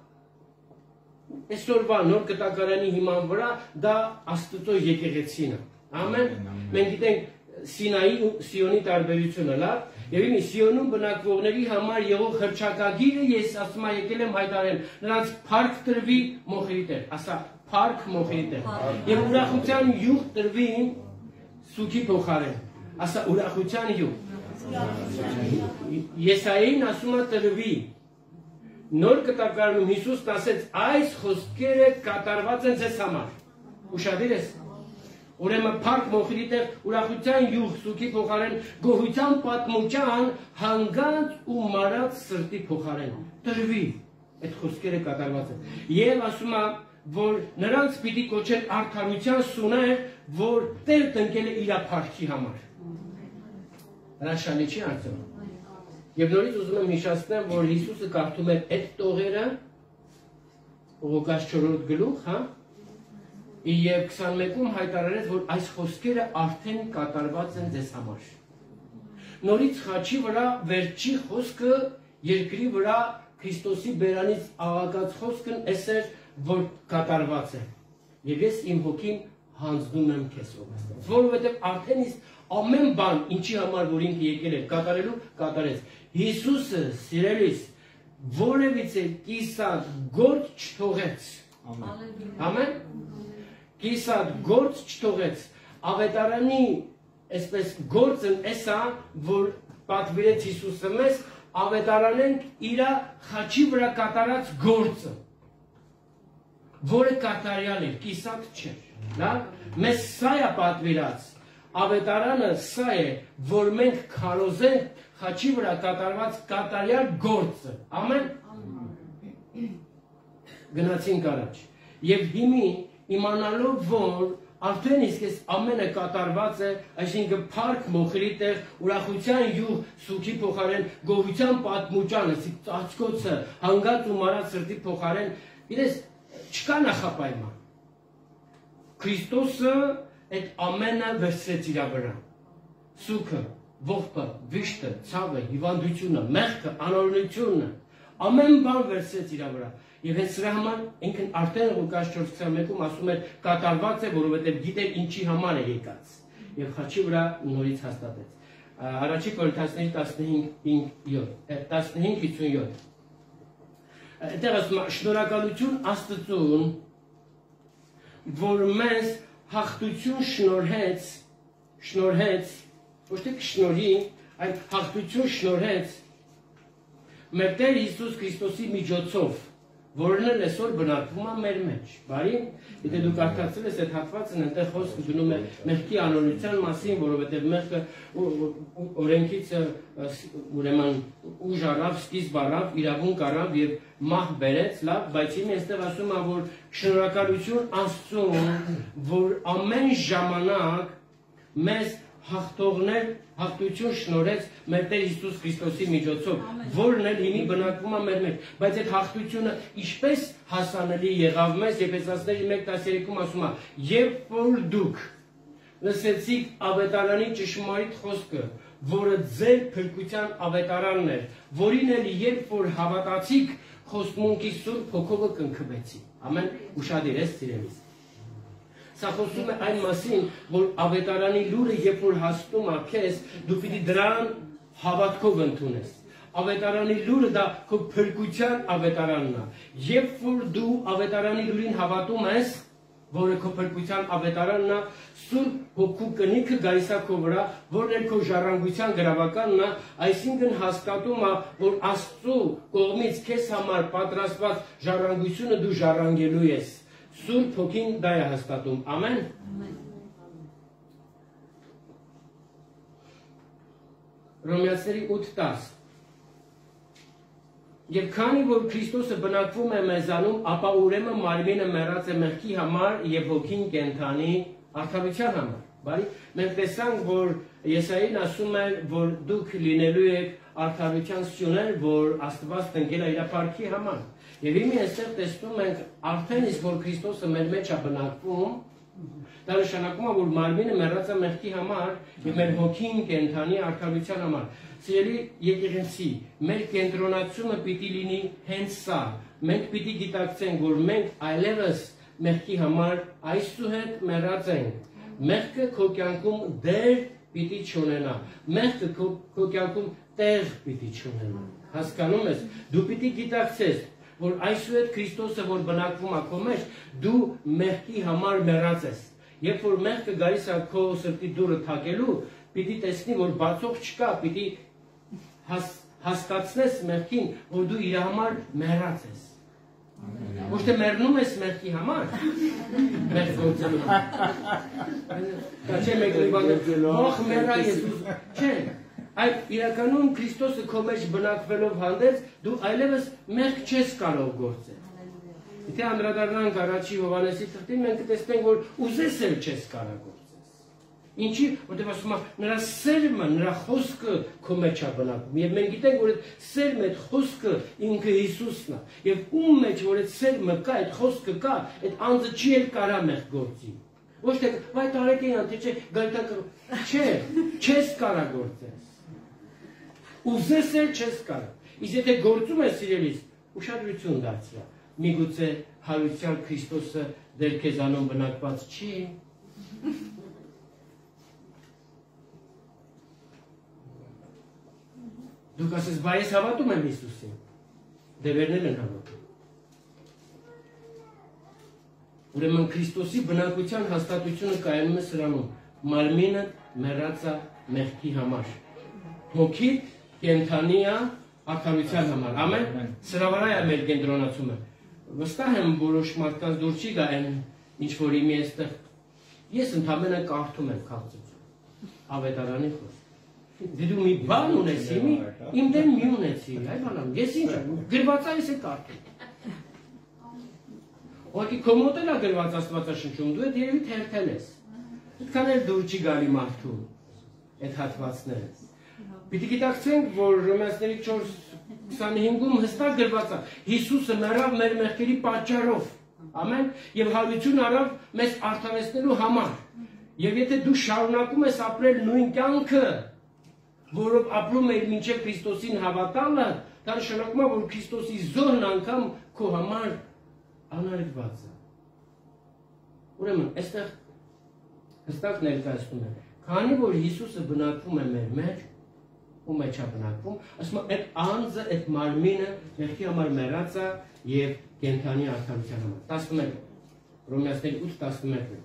այսօրվա նոր կտակարանի հիման վրա դա Աստծո եկեղեցին է։ Ամեն։ Մենք գիտենք Սինայի ու Սիոնի տարբերությունը, լավ։ Եվ իմի Սիոնում բնակվողների համար եղող հրճակագիրը ես ասում եմ եկել եմ հայտարարել, նրանց փառք տրվի մոխիրի տեր, ասա փառք մոխիրի տեր։ Եվ ուրախության յուղ տրվի սուքի փոխարեն, ասա ուրախության յուղ։ Եսային ասում է տրվի, Նոր կտակարանում Հիսուսն ասեց, այս խոսքերը կատարված են ձեզ համար։ Ուշադիր ես։ Ուրեմն փառք մոխիրի տեղ ուրախության յուղ սուքի փոխարեն գոհության պատմության հանգած ու մարած սրտի փոխարեն տրվի այդ խոսքերը կատարված են եւ ասում է որ նրանց պիտի կոչեն արդարության սուներ որ Տեր տնկել է իր փառքի համար հրաշալի չի արդյոք եւ նորից ուզում եմ հիշեցնել որ Հիսուսը կարդում էր այդ տողերը Ղուկաս չորրորդ գլուխ հա Եվ քսանմեկում հայտարարեց, որ այս խոսքերը արդեն կատարված են ձեզ համար։ Նորից խաչի վրա վերջի խոսքը երկրի վրա Քրիստոսի բերանից աղաղակած խոսքն էս էր, որ կատարված է։ Եվ ես իմ հոգին հանձնում եմ քեզ ով որովհետև արդեն իսկ ամեն բան, ինչի համար որ ինքը եկել էր կատարելու, կատարեց։ Հիսուսը սիրելիս որևիցե կիսատ գործ չթողեց։ Ամեն։ Կիսատ գործ չթողեց, ավետարանի այսպես գործն էսա, որ պատվիրեց Հիսուսը մեզ, ավետարանենք իրա խաչի վրա կատարած գործը, որը կատարյալ էր, կիսատ չէր, մեզ սա է պատվիրած, ավետարանը սա է, որ մենք քարոզենք խաչի վրա կատարված կատարյալ գործը, ամեն, գնացինք առաջ, և հիմի իմանալով որ արդեն իսկ այս ամենը կատարված է, այսինքն փառք մոխիրի տեղ, ուրախության յուղ սուքի փոխարեն, գոհության պատմուճանը, ծածկոցը, հանգած ու մարած սրտի փոխարեն, իրես չկա նախապայման։ Քրիստոսը այդ ամենը վերցրեց իր վրա։ Սուքը, ողբը, վիշտը, ցավը, հիվանդությունը, մեղքը, անօրենությունը, ամեն բան վերցրեց իր վրա։ Եվ հենց սրա համար ինքն արդեն Ղուկաս չորս քսանմեկում ասում էր կատարված է, որովհետև գիտեր ինչի համար է եկած։ Եվ խաչի վրա նորից հաստատեց։ Առաջի Կորինթացիներին տասնհինգ հիսունյոթ։ Այդտեղ ասում է շնորհակալություն Աստծուն, որ մեզ հաղթություն շնորհեց, շնորհեց, ոչ թե շնորհի, այլ հաղթություն շնորհեց մեր Տեր Հիսուս Քրիստոսի միջոցով, որն էլ այսօր բնակվում է մեր մեջ։ Բարի, եթե դու կարդացել ես այդ հատվածն, այնտեղ խոսքը գնում է մեղքի անօրենության մասին, որովհետև մեղքը օրենքից ուրեմն ուժ առավ, սկիզբ առավ, իրավունք առավ եւ մահ բերեց, լավ, բայց հիմա այստեղ ասում է, որ շնորհակալություն Աստծուն, որ ամեն ժամանակ մեզ հաղթողներ հաղթություն շնորհեց մեր Տեր Հիսուս Քրիստոսի միջոցով, որն էլ հիմի բնակվում է մեր մեջ, բայց այդ հաղթությունը ինչպես հասանելի եղավ մեզ, Եփեսացիներին մեկ տասներեքում ասում է, երբ որ դուք լսեցիք ավետարանի ճշմարիտ խոսքը, որը ձեր փրկության ավետարանն էր, որին էլ երբ որ հավատացիք, խոստմունքի Սուրբ Հոգովը կնքվեցի։ Ամեն ուշադիր ես սիրելիս։ Սա խոսում է այն մասին, որ ավետարանի լուրը երբ որ հասնում է քեզ, դու պիտի դրան հավատքով ընդունես։ Ավետարանի լուրը դա քո փրկության ավետարանն է։ Երբ որ դու ավետարանի լուրին հավատում ես, որը քո փրկության ավետարանն է, Սուրբ Հոգու կնիքը գալիս է քո վրա, որն էլ քո ժառանգության գրավականն է, այսինքն հաստատում է, որ Աստծո կողմից քեզ համար պատրաստված ժառանգությունը դու ժառանգելու ես։ Սուրբ Հոգին դա է հաստատում, ամեն։ Հռոմեացիների ութ տասը Եվ քանի որ Քրիստոսը բնակվում է մեզանում, ապա ուրեմն մարմինը մեռած է մեղքի համար եւ հոգին կենդանի արդարության համար։ Բարի, մենք տեսանք, որ Եսային ասում է, որ դուք լինելու եք արդարության սյուներ, որ Աստված տնկել է իր փառքի համար։ Եվ իմի այստեղ տեսնում ենք արդեն իսկ որ Քրիստոսը մեր մեջ է բնակվում, դա նշանակում է, որ մարմինը մեռած է մեղքի համար եւ մեր հոգին կենդանի արդարության համար։ Սիրելի եկեղեցի, մեր կենտրոնացումը պիտի լինի հենց սա։ Մենք պիտի գիտակցենք, որ մենք այլևս մեղքի համար այսուհետ մեռած ենք։ Մեղքը քո կյանքում դեր պիտի չունենա։ Մեղքը քո կյանքում տեղ պիտի չունենա։ Հասկանում ես, դու պիտի գիտակցես, որ այսուհետ Քրիստոսը, որ բնակվում է քո մեջ, դու մեղքի համար մեռած ես։ Երբ որ մեղքը գալիս է քո սրտի դուռը թակելու, պիտի տեսնի, որ բացող չկա, պիտի հաստացնես մեղքին, որ դու իր համար մեռած ես։ Ոչ թե մեռնում ես մեղքի համար, մեղք գործելու։ Դա չէ մեկ բանը, մոխ մեռա Եսուս, չէ։ Այդ իրականում Քրիստոսը քո մեջ բնակվելով հանդերձ, դու այլևս մեղք չես կարող գործել։ Եթե անդրադառնանք առաջի Հովհաննեսի թղթին, մենք կտեսնենք, որ ուզես էլ չես կարող գործել։ Ինչի, որտեղ ասում է, նրա սերմը, նրա խոսքը քո մեջ է բնակվում։ Եվ մենք գիտենք, որ այդ սերմը, այդ խոսքը ինքը Հիսուսն է։ Եվ ում մեջ, որ այդ սերմը կա, այդ խոսքը կա, այդ անձը չի էլ կարա մեղք գործի։ Ոչ թե, վայ տարեք են, թե չէ, գայտակ, չէ, չես կարա գործես։ Ուզես էլ չես կարա։ Իսկ եթե գործում ես սիրելիս, ուշադրություն դարձրա։ Միգուցե հարության Քրիստոսը դեր քեզանում բնակված չի։ Դուք ասես, բա ես հավատում եմ Հիսուսին, դևերներ են հավատում։ Ուրեմն Քրիստոսի բնակության հաստատությունը կայանում է սրանում, մարմինը մեռած է մեղքի համար, հոգի կենդանի է արդարության համար, ամեն, սրա վրա է մեր կենտրոնացումը։ Վստահ եմ որոշ մարդկանց դուր չի գա այն ինչ որ իմի այստեղ, ես ընդամենը կարդում եմ քաղցություն, ավետարանի խոսք։ Դե դու մի բան ունես իմի, իմ դեմ մի ունեցի, այ բանամ, ես ինչ եմ, գրված է ես է կարդում։ Ուղղակի քո մոտ էլ է գրված Աստվածաշնչում, դու այդ երևի թերթել ես։ Այդքան էլ դուր չի գալի մարդու այդ հատվածները։ Պիտի գիտակցենք, որ Հռոմեացիների չորս քսանհինգում հստակ գրված է. Հիսուսը մեռավ մեր մեղքերի պատճառով, ամեն, եւ հարություն արավ մեզ արդարացնելու համար։ Եվ եթե դու շարունակում ես ապրել նույն կյանքը, որով ապրում էր մինչև Քրիստոսին հավատալը, դա նշանակում է, որ Քրիստոսի զոհն անգամ քո համար անարգված է։ Ուրեմն, այստեղ հստակ ներկայացնում է, քանի որ Հիսուսը բնակվում է մեր մեջ, ու մեջ է բնակվում, ասում է, այդ անձը, այդ մարմինը մեղքի համար մեռած է եւ կենդանի արդարության համար։ տասնմեկ, Հռոմեացիների ութ տասնմեկ։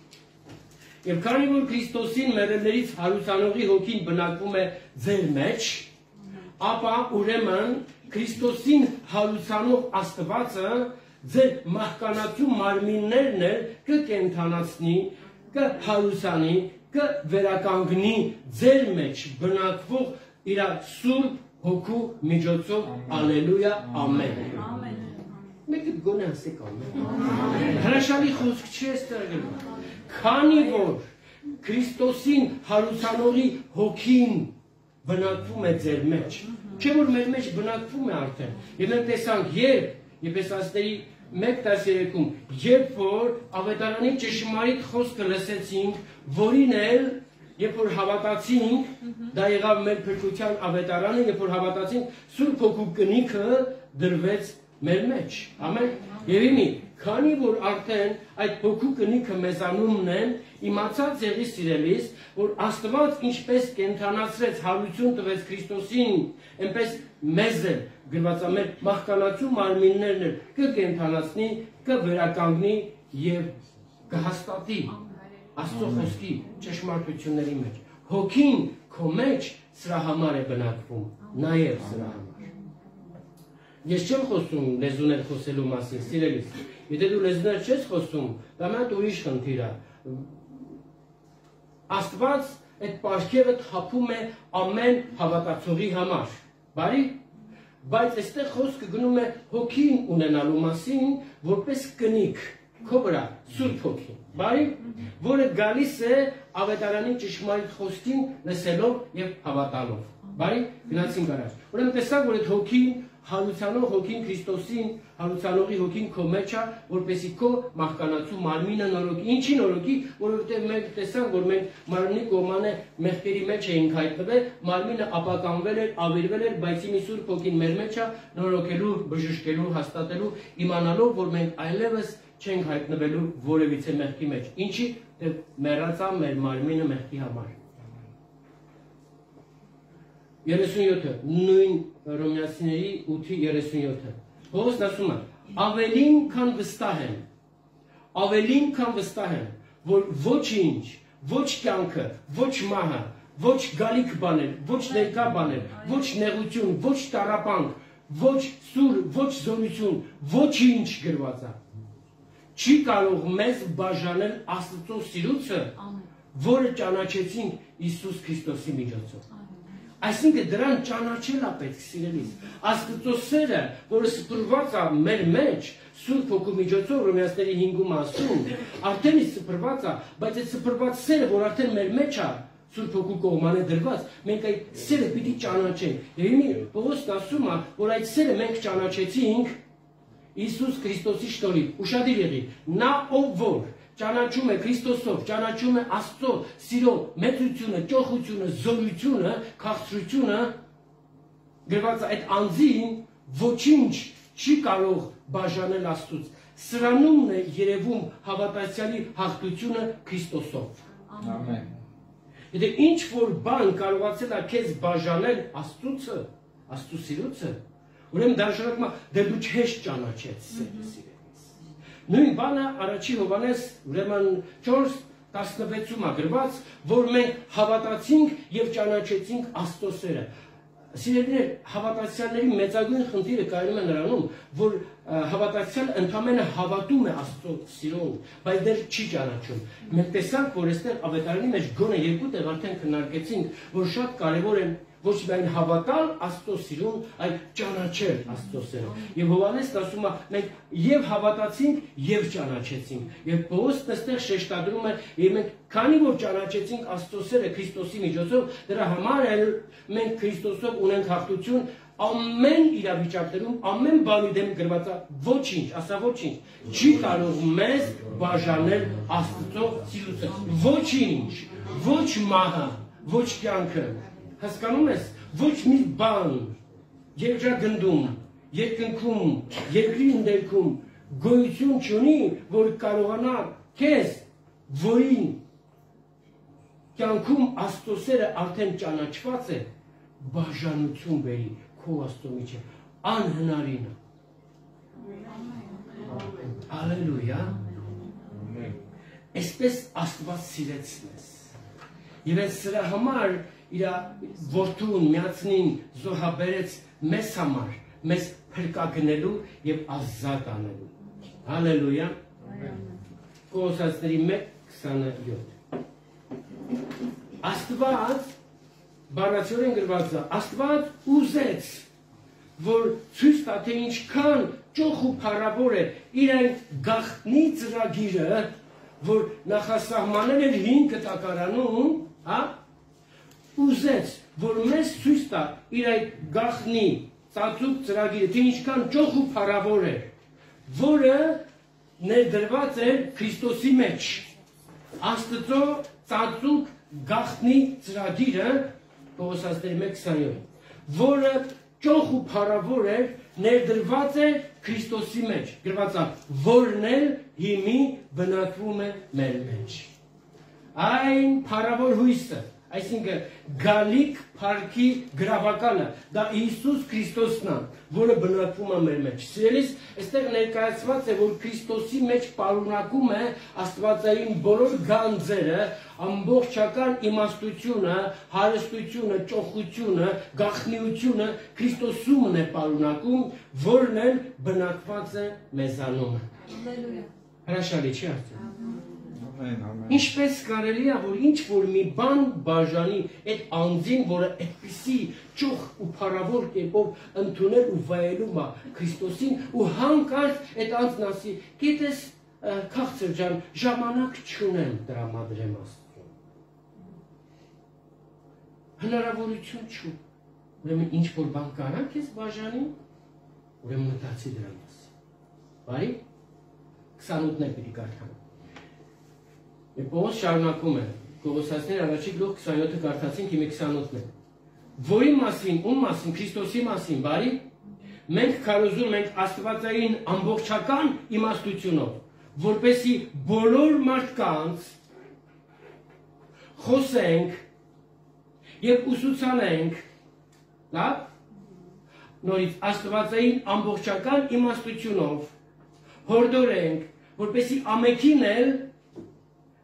Եվ քանի որ Քրիստոսին մեռելներից հարուցանողի հոգին բնակվում է ձեր մեջ, ապա ուրեմն Քրիստոսին հարուցանող Աստվածը ձեր մահկանացու մարմիններն էլ կկենդանացնի, կհարուցանի, կվերականգնի ձեր մեջ բնակվող իր սուրբ հոգու միջոցով, ալելույա, ամեն։ Մենք գոնե ասեք ամեն։ Հրաշալի խոսք չի այստեղ գրված։ Քանի որ Քրիստոսին հարուցանողի հոգին բնակվում է ձեր մեջ, չէ որ մեր մեջ բնակվում է արդեն։ Եվ մենք տեսանք երբ, Եփեսացիների մեկ տասներեքում, երբ որ ավետարանի ճշմարիտ խոսքը լսեցինք, որին էլ երբ որ հավատացինք, դա եղավ մեր փրկության ավետարանը, երբ որ հավատացինք, Սուրբ Հոգու կնիքը դրվեց մեր մեջ։ Ամեն։ Եվ իմի, քանի որ արդեն այդ հոգու կնիքը մեզանումն են, իմացած եղի սիրելիս, որ Աստված ինչպես կենդանացրեց, հարություն տվեց Քրիստոսին, այնպես մեզ էլ գրված է մեր մահկանացու մարմիններն էլ կկենդանացնի, կվերականգնի եւ կհաստատի Աստծո խոսքի ճշմարտությունների մեջ։ Հոգին քո մեջ սրա համար է բնակվում, նաեւ սրա համար։ Ես չեմ խոսում լեզուներ խոսելու մասին, սիրելիս։ Եթե դու լեզուներ չես խոսում, դա մատ ուրիշ խնդիր է։ Աստված այդ պարգևը թափում է ամեն հավատացողի համար։ Բարի, բայց այստեղ խոսքը գնում է հոգին ունենալու մասին, որպես կնիկ, քո վրա, Սուրբ Հոգին։ Բարի, որը գալիս է ավետարանի ճշմարիտ խոսքին լսելով եւ հավատալով։ Բարի, գնացինք առաջ։ Ուրեմն տեսակ, որ այդ հոգին հարուցանող հոգին Քրիստոսին, հարուցանողի հոգին քո մեջ է, որպեսզի քո մահկանացու մարմինը նորոգի։ Ինչի նորոգի, որովհետև մենք տեսանք, որ մենք մարմնի կողմանը մեղքերի մեջ էինք հայտնվել, մարմինը ապականվել էր, ավերվել էր, բայց իմի Սուրբ Հոգին մեր մեջ է, նորոգելու, բժշկելու, հաստատելու, իմանալով, որ մենք այլևս չենք հայտնվելու որևիցե մեղքի մեջ։ Ինչի, թե մեռած է մեր մարմինը մեղքի համար։ երեսունյոթը, նույն Հռոմեացիների ութի երեսունյոթը։ Պողոսն ասում է, ավելին քան վստահ եմ, ավելին քան վստահ եմ, որ ոչինչ, ոչ կյանքը, ոչ մահը, ոչ գալիք բաներ, ոչ ներկա բաներ, ոչ նեղություն, ոչ տառապանք, ոչ սուր, ոչ զորություն, ոչինչ գրված է։ Չի կարող մեզ բաժանել Աստծո սիրուցը, որը ճանաչեցինք Հիսուս Քրիստոսի միջոցով։ Այսինքն դրան ճանաչել է պետք, սիրելիս։ Աստծո սերը, որը սփռված է մեր մեջ, Սուրբ Հոգու միջոցով Հռոմեացիների հինգում ասում, արդեն իսկ սփռված է, բայց այդ սփռված սերը, որ արդեն մեր մեջ է, Սուրբ Հոգու կողմանը դրված, մենք այդ սերը պիտի ճանաչենք։ Եվ իմի Պողոսն ասում է, որ այդ սերը մենք ճանաչեցինք Հիսուս Քրիստոսի շնորհիվ։ Ուշադիր եղի, նա ով որ ճանաչում է Քրիստոսով, ճանաչում է Աստծո սիրո մեծությունը, ճոխությունը, զորությունը, քաղցրությունը, գրված է այդ անձին ոչինչ չի կարող բաժանել Աստծուց։ Սրանումն է երևում հավատացյալի հաղթությունը Քրիստոսով։ Ամեն։ Եթե ինչ որ բան կարողացել է քեզ բաժանել Աստծուցը, Աստծո սիրուցը, ուրեմն դա նշանակում է դե դու չես ճանաչեց սերը։ Նույն բանը առաջի Հովհաննես ուրեմն չորս տասնվեցում է գրված, որ մենք հավատացինք եւ ճանաչեցինք Աստծո սերը։ Սիրելիներ, հավատացյալների մեծագույն խնդիրը կայանում է նրանում, որ հավատացյալը ընդամենը հավատում է Աստծո սիրուն, բայց դեռ չի ճանաչում։ Մենք տեսանք, որ այստեղ Ավետարանի մեջ գոնե երկու տեղ արդեն քննարկեցինք, որ շատ կարևոր է ոչ միայն հավատալ Աստծո սիրուն, այլ ճանաչել Աստծո սերը։ Եվ Հովհաննեսն ասում է, մենք եւ հավատացինք, եւ ճանաչեցինք։ Եվ Պողոսն այստեղ շեշտադրում է, եւ մենք քանի որ ճանաչեցինք Աստծո սերը Քրիստոսի միջոցով, դրա համար էլ մենք Քրիստոսով ունենք հաղթություն ամեն իրավիճակներում, ամեն բանի դեմ գրված է ոչինչ, ասա ոչինչ, չի կարող մեզ բաժանել Աստծո սիրուցը։ Ոչինչ, ոչ մահը, ոչ կյանքը։ Հասկանում ես, ոչ մի բան, երկրագնդում, երկնքում, երկրի ընդերքում գոյություն չունի, որ կարողանա քեզ, որին կյանքում Աստծո սերը արդեն ճանաչված է, բաժանություն բերի քո Աստծո միջև, անհնարին է։ Հալելույա։ Այսպես Աստված սիրեց մեզ։ Եվ այս սրա համար իր որդուն միացնին զոհաբերեց մեզ համար, մեզ փրկագնելու եւ ազատ անելու։ Հալելույա։ Կողոսացիների մեկ քսաներկու։ Աստված բառացիորեն գրված է, Աստված ուզեց, որ ցույց տա, թե ինչքան ճոխ ու փառավոր է իր այն գաղտնի ծրագիրը, որ նախասահմանել էր հին կտակարանում, հա, ուզեց, որ մեզ ցույց տա իր այդ գաղտնի ծածուկ ծրագիրը, թե ինչքան ճոխ ու փառավոր է, որը ներդրված էր Քրիստոսի մեջ։ Աստծո ծածուկ գաղտնի ծրագիրը, Կողոսացիների մեկ քսաներկու, որը ճոխ ու փառավոր էր, ներդրված է Քրիստոսի մեջ, գրված է, որն էլ հիմի բնակվում է մեր մեջ։ Այն փառավոր հույսը, այսինքն գալիք փառքի գրավականը, դա Հիսուս Քրիստոսն է, որը բնակվում է մեր մեջ։ Սիրելիս, այստեղ ներկայացված է, որ Քրիստոսի մեջ պարունակում է աստվածային բոլոր գանձերը, ամբողջական իմաստությունը, հարստությունը, ճոխությունը, գաղտնիությունը Քրիստոսումն է պարունակում, որն էլ բնակված է մեզանում։ Հրաշալի չի արդյոք։ Ինչպես կարելի է, որ ինչ որ մի բան բաժանի այդ անձին, որը այդպիսի ճոխ ու փառավոր կերպով ընդունել ու վայելում է Քրիստոսին, ու հանկարծ այդ անձն ասի, գիտես, քաղցր ջան, ժամանակ չունեմ տրամադրեմ Աստծուն։ Հնարավորություն չու։ Ուրեմն ինչ որ բան կարա քեզ բաժանի, ուրեմն մտածի դրա մասին։ Բարի, քսանութներ պիտի կարդամ։ Եվ Պողոս շարունակում է, Կողոսացիների առաջի գլուխ քսանյոթը կարդացինք, հիմա քսանութն է։ Որի մասին, ում մասին, Քրիստոսի մասին, բարի, մենք քարոզում ենք աստվածային ամբողջական իմաստությունով, որպեսզի բոլոր մարդկանց խոսենք եւ ուսուցանենք, լավ, նորից աստվածային ամբողջական իմաստությունով հորդորենք, որպեսզի ամենքին էլ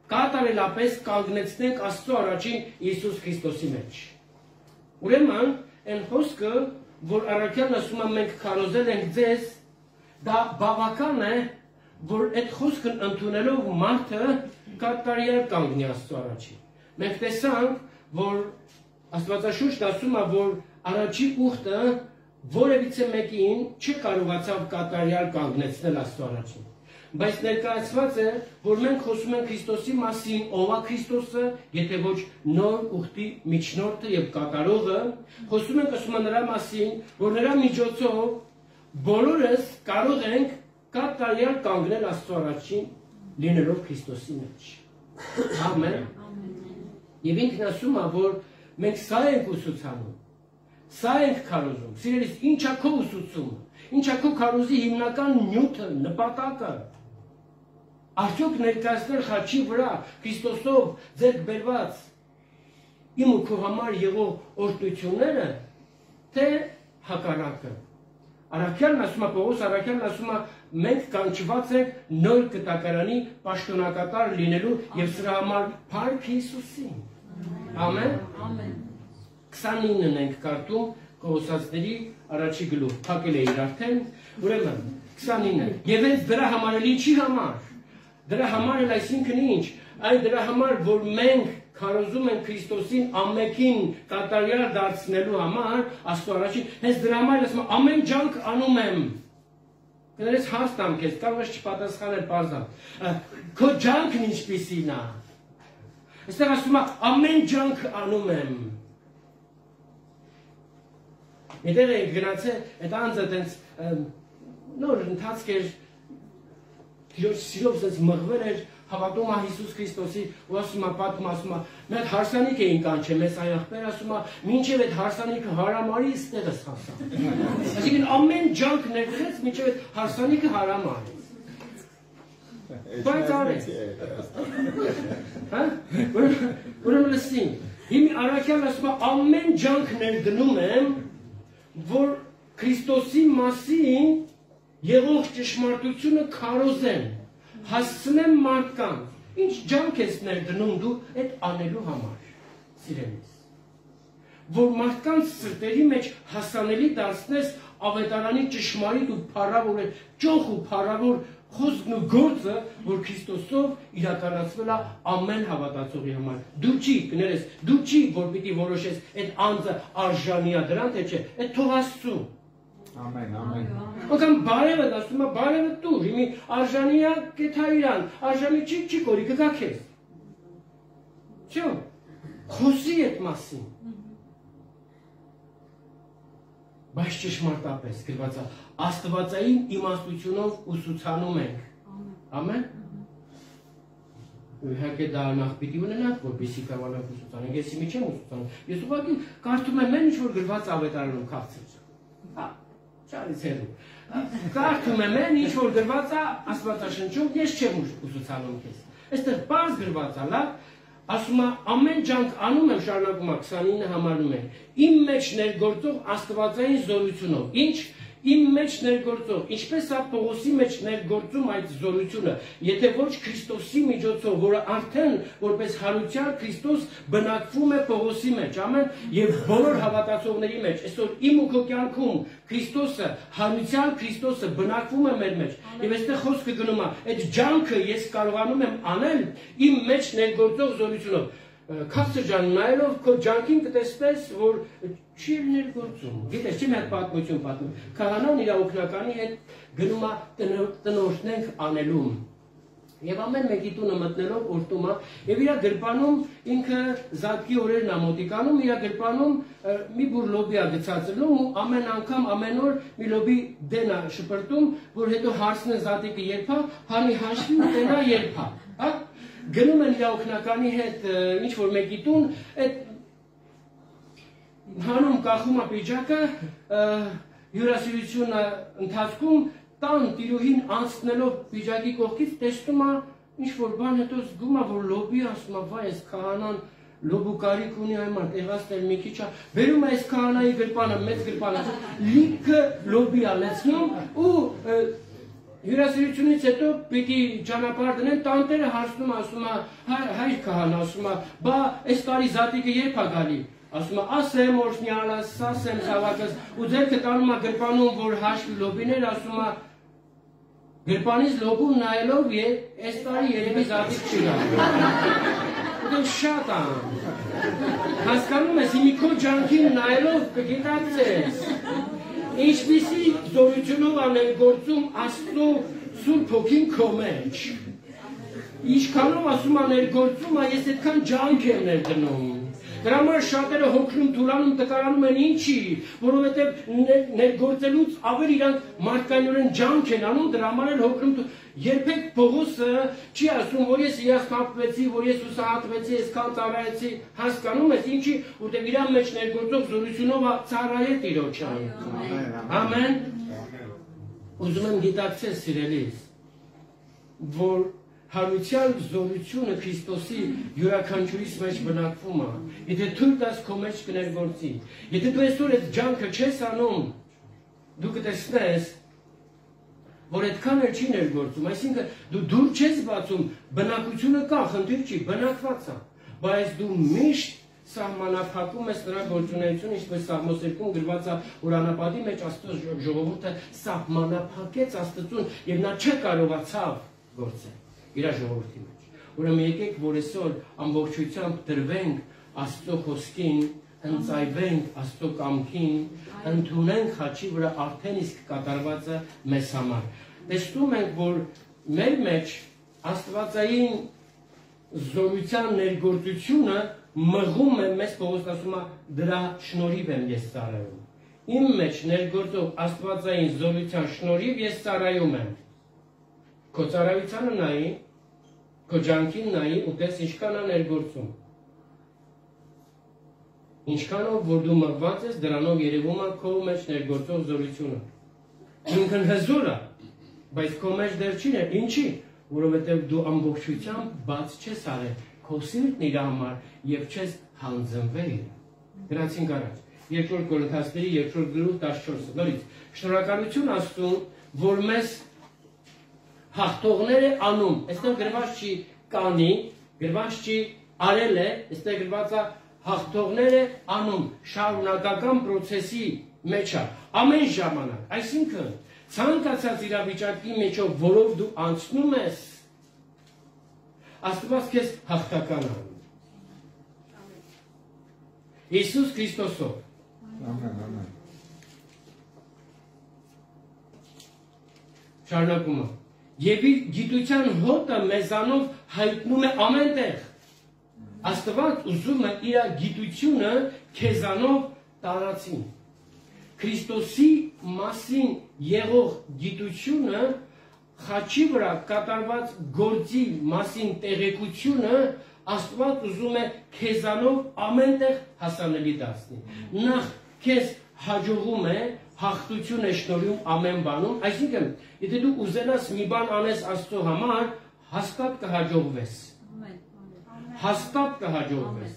կատարելապես կանգնեցնենք Աստծո առաջին Հիսուս Քրիստոսի մեջ։ Ուրեմն, այն խոսքը, որ առաքյալն ասում է մենք քարոզել ենք ձեզ, դա բավական է, որ այդ խոսքն ընդունելով մարդը կատարյալ կանգնի Աստծո առաջին։ Մենք տեսանք, որ Աստվածաշունչն ասում է, որ առաջի ուխտը որևիցե մեկին չի կարողացավ կատարյալ կանգնեցնել Աստծո առաջին։ Բայց ներկայացված է, որ մենք խոսում ենք Քրիստոսի մասին, ով է Քրիստոսը, եթե ոչ նոր ուխտի միջնորդը եւ կատարողը, խոսում ենք ասում նրա մասին, որ նրա միջոցով բոլորս կարող ենք կատարյալ կանգնել Աստծո առաջին լինելով Քրիստոսի մեջ։ Ամեն։ Եվ ինքն ասում է, որ մենք սա ենք ուսուցանում, սա ենք քարոզում։ Սիրելիս, ինչ է քո ուսուցումը, ինչ է քո քարոզի հիմնական նյութը, նպատակը։ Արդյոք ներկայացնել խաչի վրա Քրիստոսով ձեռք բերված իմ ու քո համար եղող օրհնությունները, թե հակառակը։ Առաքյալն ասում է, Պողոս առաքյալն ասում է, մենք կանչված ենք նոր կտակարանի պաշտոնակատար լինելու եւ սրա համար փառք Հիսուսին։ Ամեն։ Ամեն։ քսանինն ենք կարդում Կողոսացիների առաջի գլուխ, փակել է իր արդեն, ուրեմն քսանինը։ Եվ հենց դրա համար էլ ինչի համար։ Դրա համար էլ այսինքն ինչ, այն դրա համար, որ մենք քարոզում ենք Քրիստոսին ամենքին կատարյալ դարձնելու համար, Աստծո առաջին, հենց դրա համար ասում եմ ամեն ջանք անում եմ։ Կներես հարց տամ քեզ, կարող ես չպատասխանել բարձր։ Քո ջանքն ինչպիսին է։ Այստեղ ասում է ամեն ջանք անում եմ։ Միտեղ ենք գնացել, այդ անձը տենց նոր ընթացք էր, Տիրոջ սիրով սենց մղվել էր, հավատում է Հիսուս Քրիստոսի, ու ասում է, պատում ասում է, մեր հարսանիք էին կանչել, մեզ այն աղբեր ասում է, մինչև այդ հարսանիքը հարամարի ստեղս հասա։ Այսինքն ամեն ջանք ներդրեց, մինչև այդ հարսանիքը հարամարի։ Բայց արեց։ Հա? Ուրեմն լսին, հիմի առաքյալն ասում է, ամեն ջանք ներդնում եմ, որ Քրիստոսի մասին եղող ճշմարտությունը քարոզեմ, հասցնեմ մարդկանց, ինչ ջանք ես ներդնում դու այդ անելու համար, սիրելիս, որ մարդկանց սրտերի մեջ հասանելի դարձնես ավետարանի ճշմարիտ ու փառավոր ճոխ ու փառավոր խոսքն ու գործը, որ Քրիստոսով իրականացվել է ամեն հավատացողի համար։ Դու չի, կներես, դու չի, որ պիտի որոշես այդ անձը արժանի է դրան, թե չէ, այդ թող Աստծու։ Ամեն, ամեն։ Անկամ բարևը ասում է, բարևը տուր, հիմի արժանի է կեթա իրան, արժանի չի, չի կորի, կգա քեզ։ Չո, խոսի այդ մասին։ Բայց ճշմարտապես գրված է, աստվածային իմաստությունով ուսուցանում ենք։ Ամեն։ Իհարկե դա նախ պիտի ունենանք, որպեսզի կարողանանք ուսուցանենք, ես իմի չեմ ուսուցանում։ Ես ուղղակի կարդում եմ այն ինչ որ գրված ավետարանում քաղցր։ Հա, չարից հետո։ Կարդում եմ այն ինչ որ գրված է Աստվածաշնչում, ես չեմ ուսուցանում քեզ։ Այստեղ բարձ գրված է, լավ, ասում է ամեն ջանք անում եմ, շարունակում է քսանինը համարում է, իմ մեջ ներգործող աստվածային զորությունով։ Ինչ իմ մեջ ներգործող, ինչպես է Պողոսի մեջ ներգործում այդ զորությունը, եթե ոչ Քրիստոսի միջոցով, որը արդեն որպես հարության Քրիստոս բնակվում է Պողոսի մեջ, ամեն, եւ բոլոր հավատացողների մեջ, այսօր իմ ու քո կյանքում Քրիստոսը, հարության Քրիստոսը բնակվում է մեր մեջ, եւ այստեղ խոսքը գնում է, այդ ջանքը ես կարողանում եմ անել իմ մեջ ներգործող զորությունով։ Քաղցր ջան, նայելով քո ջանքին կտեսնես, որ չի ներգործում։ Գիտես, չի մի հատ պատմություն պատմում։ Քահանան իր օգնականի հետ գնում է տնօրհնենք անելուն։ Եվ ամեն մեկի տունը մտնելով օրտում է, եւ իր գրպանում ինքը զատկի օրերն է մոտիկանում, իր գրպանում մի բուր լոբի է գցածնում ու ամեն անգամ ամեն օր մի լոբի դեն է շպրտում, որ հետո հարցնեն զատիկը երբ է, հանի հաշվի ու տենա երբ է, հա? Գնում են իր օգնականի հետ ինչ որ մեկի տուն, այդ հանում կախում է պիջակը, հյուրասիրությունը ընթացքում տան տիրուհին անցնելով պիջակի կողքից տեսնում է ինչ որ բան, հետո զգում է որ լոբի ասում է, վայ, այս քահանան լոբու կարիք ունի այման, տեղացնել մի քիչ է, բերում է այս քահանայի գրպանը, մեծ գրպանը, լիքը լոբի է լեցնում ու հյուրասիրությունից հետո պիտի ճանապարհ դնեն, տանտերը հարցնում, ասում է, հայր քահան, ասում է, բա այս տարի զատիկը երբ է գալի։ Ասում է, ասեմ օրհնյալս, ասեմ զավակս, ու ձեռքը տանում է գրպանում, որ հաշվի լոբիներ, ասում է, գրպանից լոբուն նայելով այս տարի երևի զատիկ չի գալու։ Դու շատ ան։ Հասկանում ես, իմի քո ջանքին նայելով կգիտակցես։ Ինչպիսի զորությունով աներգործում Աստծո Սուրբ Հոգին քո մեջ։ Ինչքանով ասում աներգործում, ես այդքան ջանք եմ ներդնում։ Դրա համար շատերը հոգնում, թուլանում, տկարանում են ինչի, որովհետև ներգործելուց ավել իրանք մարդկայնորեն ջանք են անում, դրա համար էլ հոգնում, երբեք Պողոսը չի ասում, որ ես հիասթափվեցի, որ ես ուսահատվեցի, այսքան ծառայեցի, հասկանում ես ինչի, որտեղ իրան մեջ ներգործող զորությունով ծառայել Տիրոջը։ Ամեն։ Ուզում եմ գիտակցես, սիրելիս, որ հարության զորությունը Քրիստոսի յուրաքանչյուրիս մեջ բնակվում է։ Եթե թույլ տաս քո մեջ կներգործի, եթե դու այսօր այդ ջանքը չես անում, դու կտեսնես, որ այդքան էլ չի ներգործում, այսինքն դու դուր չես բացում, բնակությունը կա, խնդիր չի, բնակված է, բայց դու միշտ սահմանափակում ես նրա գործունեությունը, ինչպես Սաղմոս երկում գրված է Ուրանապատի մեջ Աստծո ժողովուրդը սահմանափակեց Աստծուն եւ նա չկարողացավ գործել իր ժողովրդի մեջ։ Ուրեմն եկեք, որ այսօր ամբողջությամբ դրվենք Աստծո խոսքին, ընծայվենք Աստծո կամքին, ընդունենք խաչի վրա արդեն իսկ կատարվածը մեզ համար։ Տեսնում ենք, որ մեր մեջ աստվածային զորության ներգործությունը մղում է մեզ, Պողոս ասում է, դրա շնորհիվ եմ ես ծառայում։ Իմ մեջ ներգործող աստվածային զորության շնորհիվ ես ծառայում եմ։ Քո ծառայությանը նայի, քո ջանքին նայի ու տես ինչքան է ներգործում։ Ինչքանով որ դու մղված ես, դրանով երևում է քո մեջ ներգործող զորությունը։ Ինքն հզոր է, բայց քո մեջ դեռ չի ներ, ինչի, որովհետև դու ամբողջությամբ բաց չես արել քո սիրտն իր համար եւ չես հանձնվել։ Գնացինք առաջ։ Երկրորդ Կորինթացիների երկրորդ գլուխ տասնչորսը։ Նորից շնորհակալություն Աստծուն, որ մեզ հաղթողներ է անում։ Այստեղ գրված չի կանի, գրված չի արել է, այստեղ գրված է հաղթողներ է անում, շարունակական process-ի մեջ է, ամեն ժամանակ, այսինքն ցանկացած իրավիճակի մեջով, որով դու անցնում ես, Աստված քեզ հաղթական է անում։ Հիսուս Քրիստոսով։ Ամեն, ամեն։ Շարունակումը։ Եվ իր գիտության հոտը մեզանով հայտնում է ամեն տեղ։ Աստված ուզում է իր գիտությունը քեզանով տարածին։ Քրիստոսի մասին եղող գիտությունը, խաչի վրա կատարված գործի մասին տեղեկությունը Աստված ուզում է քեզանով ամենտեղ հասանելի դարձնի։ Նախ քեզ հաջողում է, հաղթություն է շնորհում ամեն բանում, այսինքն, եթե դու ուզենաս մի բան անես Աստծո համար, հաստատ կհաջողվես։ Հաստատ կհաջողվես։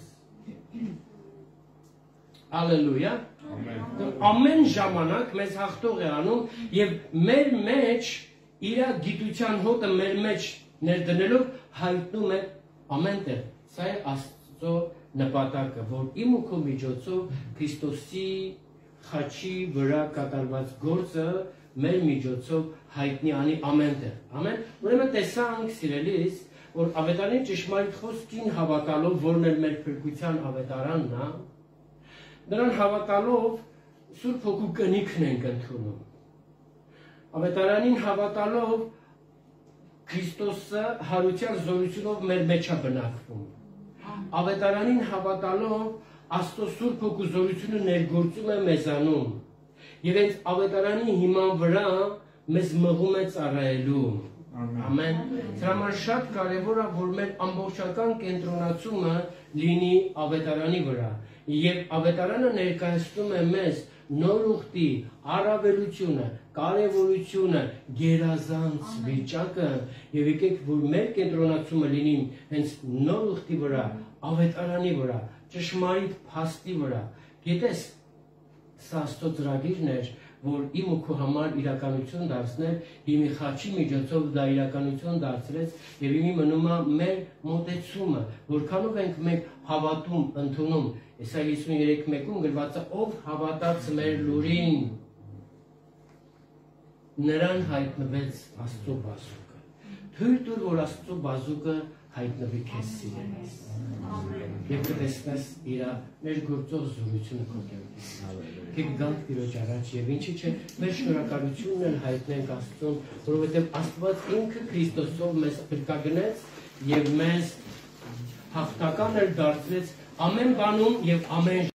Ալելույա։ Ամեն ժամանակ մեզ հաղթող է անում եւ մեր մեջ իր գիտության հոտը մեր մեջ ներդնելով հայտնում է ամենտեղ։ Սա է Աստծո նպատակը, որ իմ ու քո միջոցով Քրիստոսի խաչի վրա կատարված գործը մեր միջոցով հայտնի անի ամենտեղ։ Ամեն։ Ուրեմն տեսանք, սիրելիս, որ ավետարանի ճշմարիտ խոսքին հավատալով, որն էլ մեր փրկության ավետարանն է, դրան հավատալով Սուրբ Հոգու կնիքն ենք ընդունում։ Ավետարանին հավատալով Քրիստոսը հարության զորությունով մեր մեջ է բնակվում։ Ավետարանին հավատալով Աստծո Սուրբ Հոգու զորությունը ներգործում է մեզանում եւ այս ավետարանի հիման վրա մեզ մղում է ծառայելու։ Ամեն։ Դրա համար շատ կարևոր է, որ մեր ամբողջական կենտրոնացումը լինի ավետարանի վրա եւ ավետարանը ներկայացնում է մեզ նոր ուխտի առավելությունը, կարևորությունը, գերազանց վիճակը եւ եկեք որ մեր կենտրոնացումը լինի հենց նոր ուխտի վրա, ավետարանի վրա, ճշմարիտ փաստի վրա։ Գիտես, սա Աստծո ծրագիրն էր, որ իմ ու քո համար իրականություն դարձնել, իմի խաչի միջոցով դա իրականություն դարձրեց եւ իմի մնում է մեր մոտեցումը, որքանով ենք մենք հավատում, ընդունում։ Եսայիա հիսուններեք մեկում գրված է ով հավատաց մեր լուրին, նրան հայտնվեց Աստծո բազուկը։ Թույլ տուր, որ Աստծո բազուկը հայտնվի քեզ սիրելիս։ Եվ կտեսնես իր մեր գործող զորությունը քո կյանքում։ Եկ գանք Տիրոջ առաջ եւ ինչի՞ չէ, մեր շնորհակալությունն էլ հայտնենք Աստծուն, որովհետեւ Աստված ինքը Քրիստոսով մեզ փրկագնեց եւ մեզ հաղթական էլ դարձրեց ամեն բանում եւ ամեն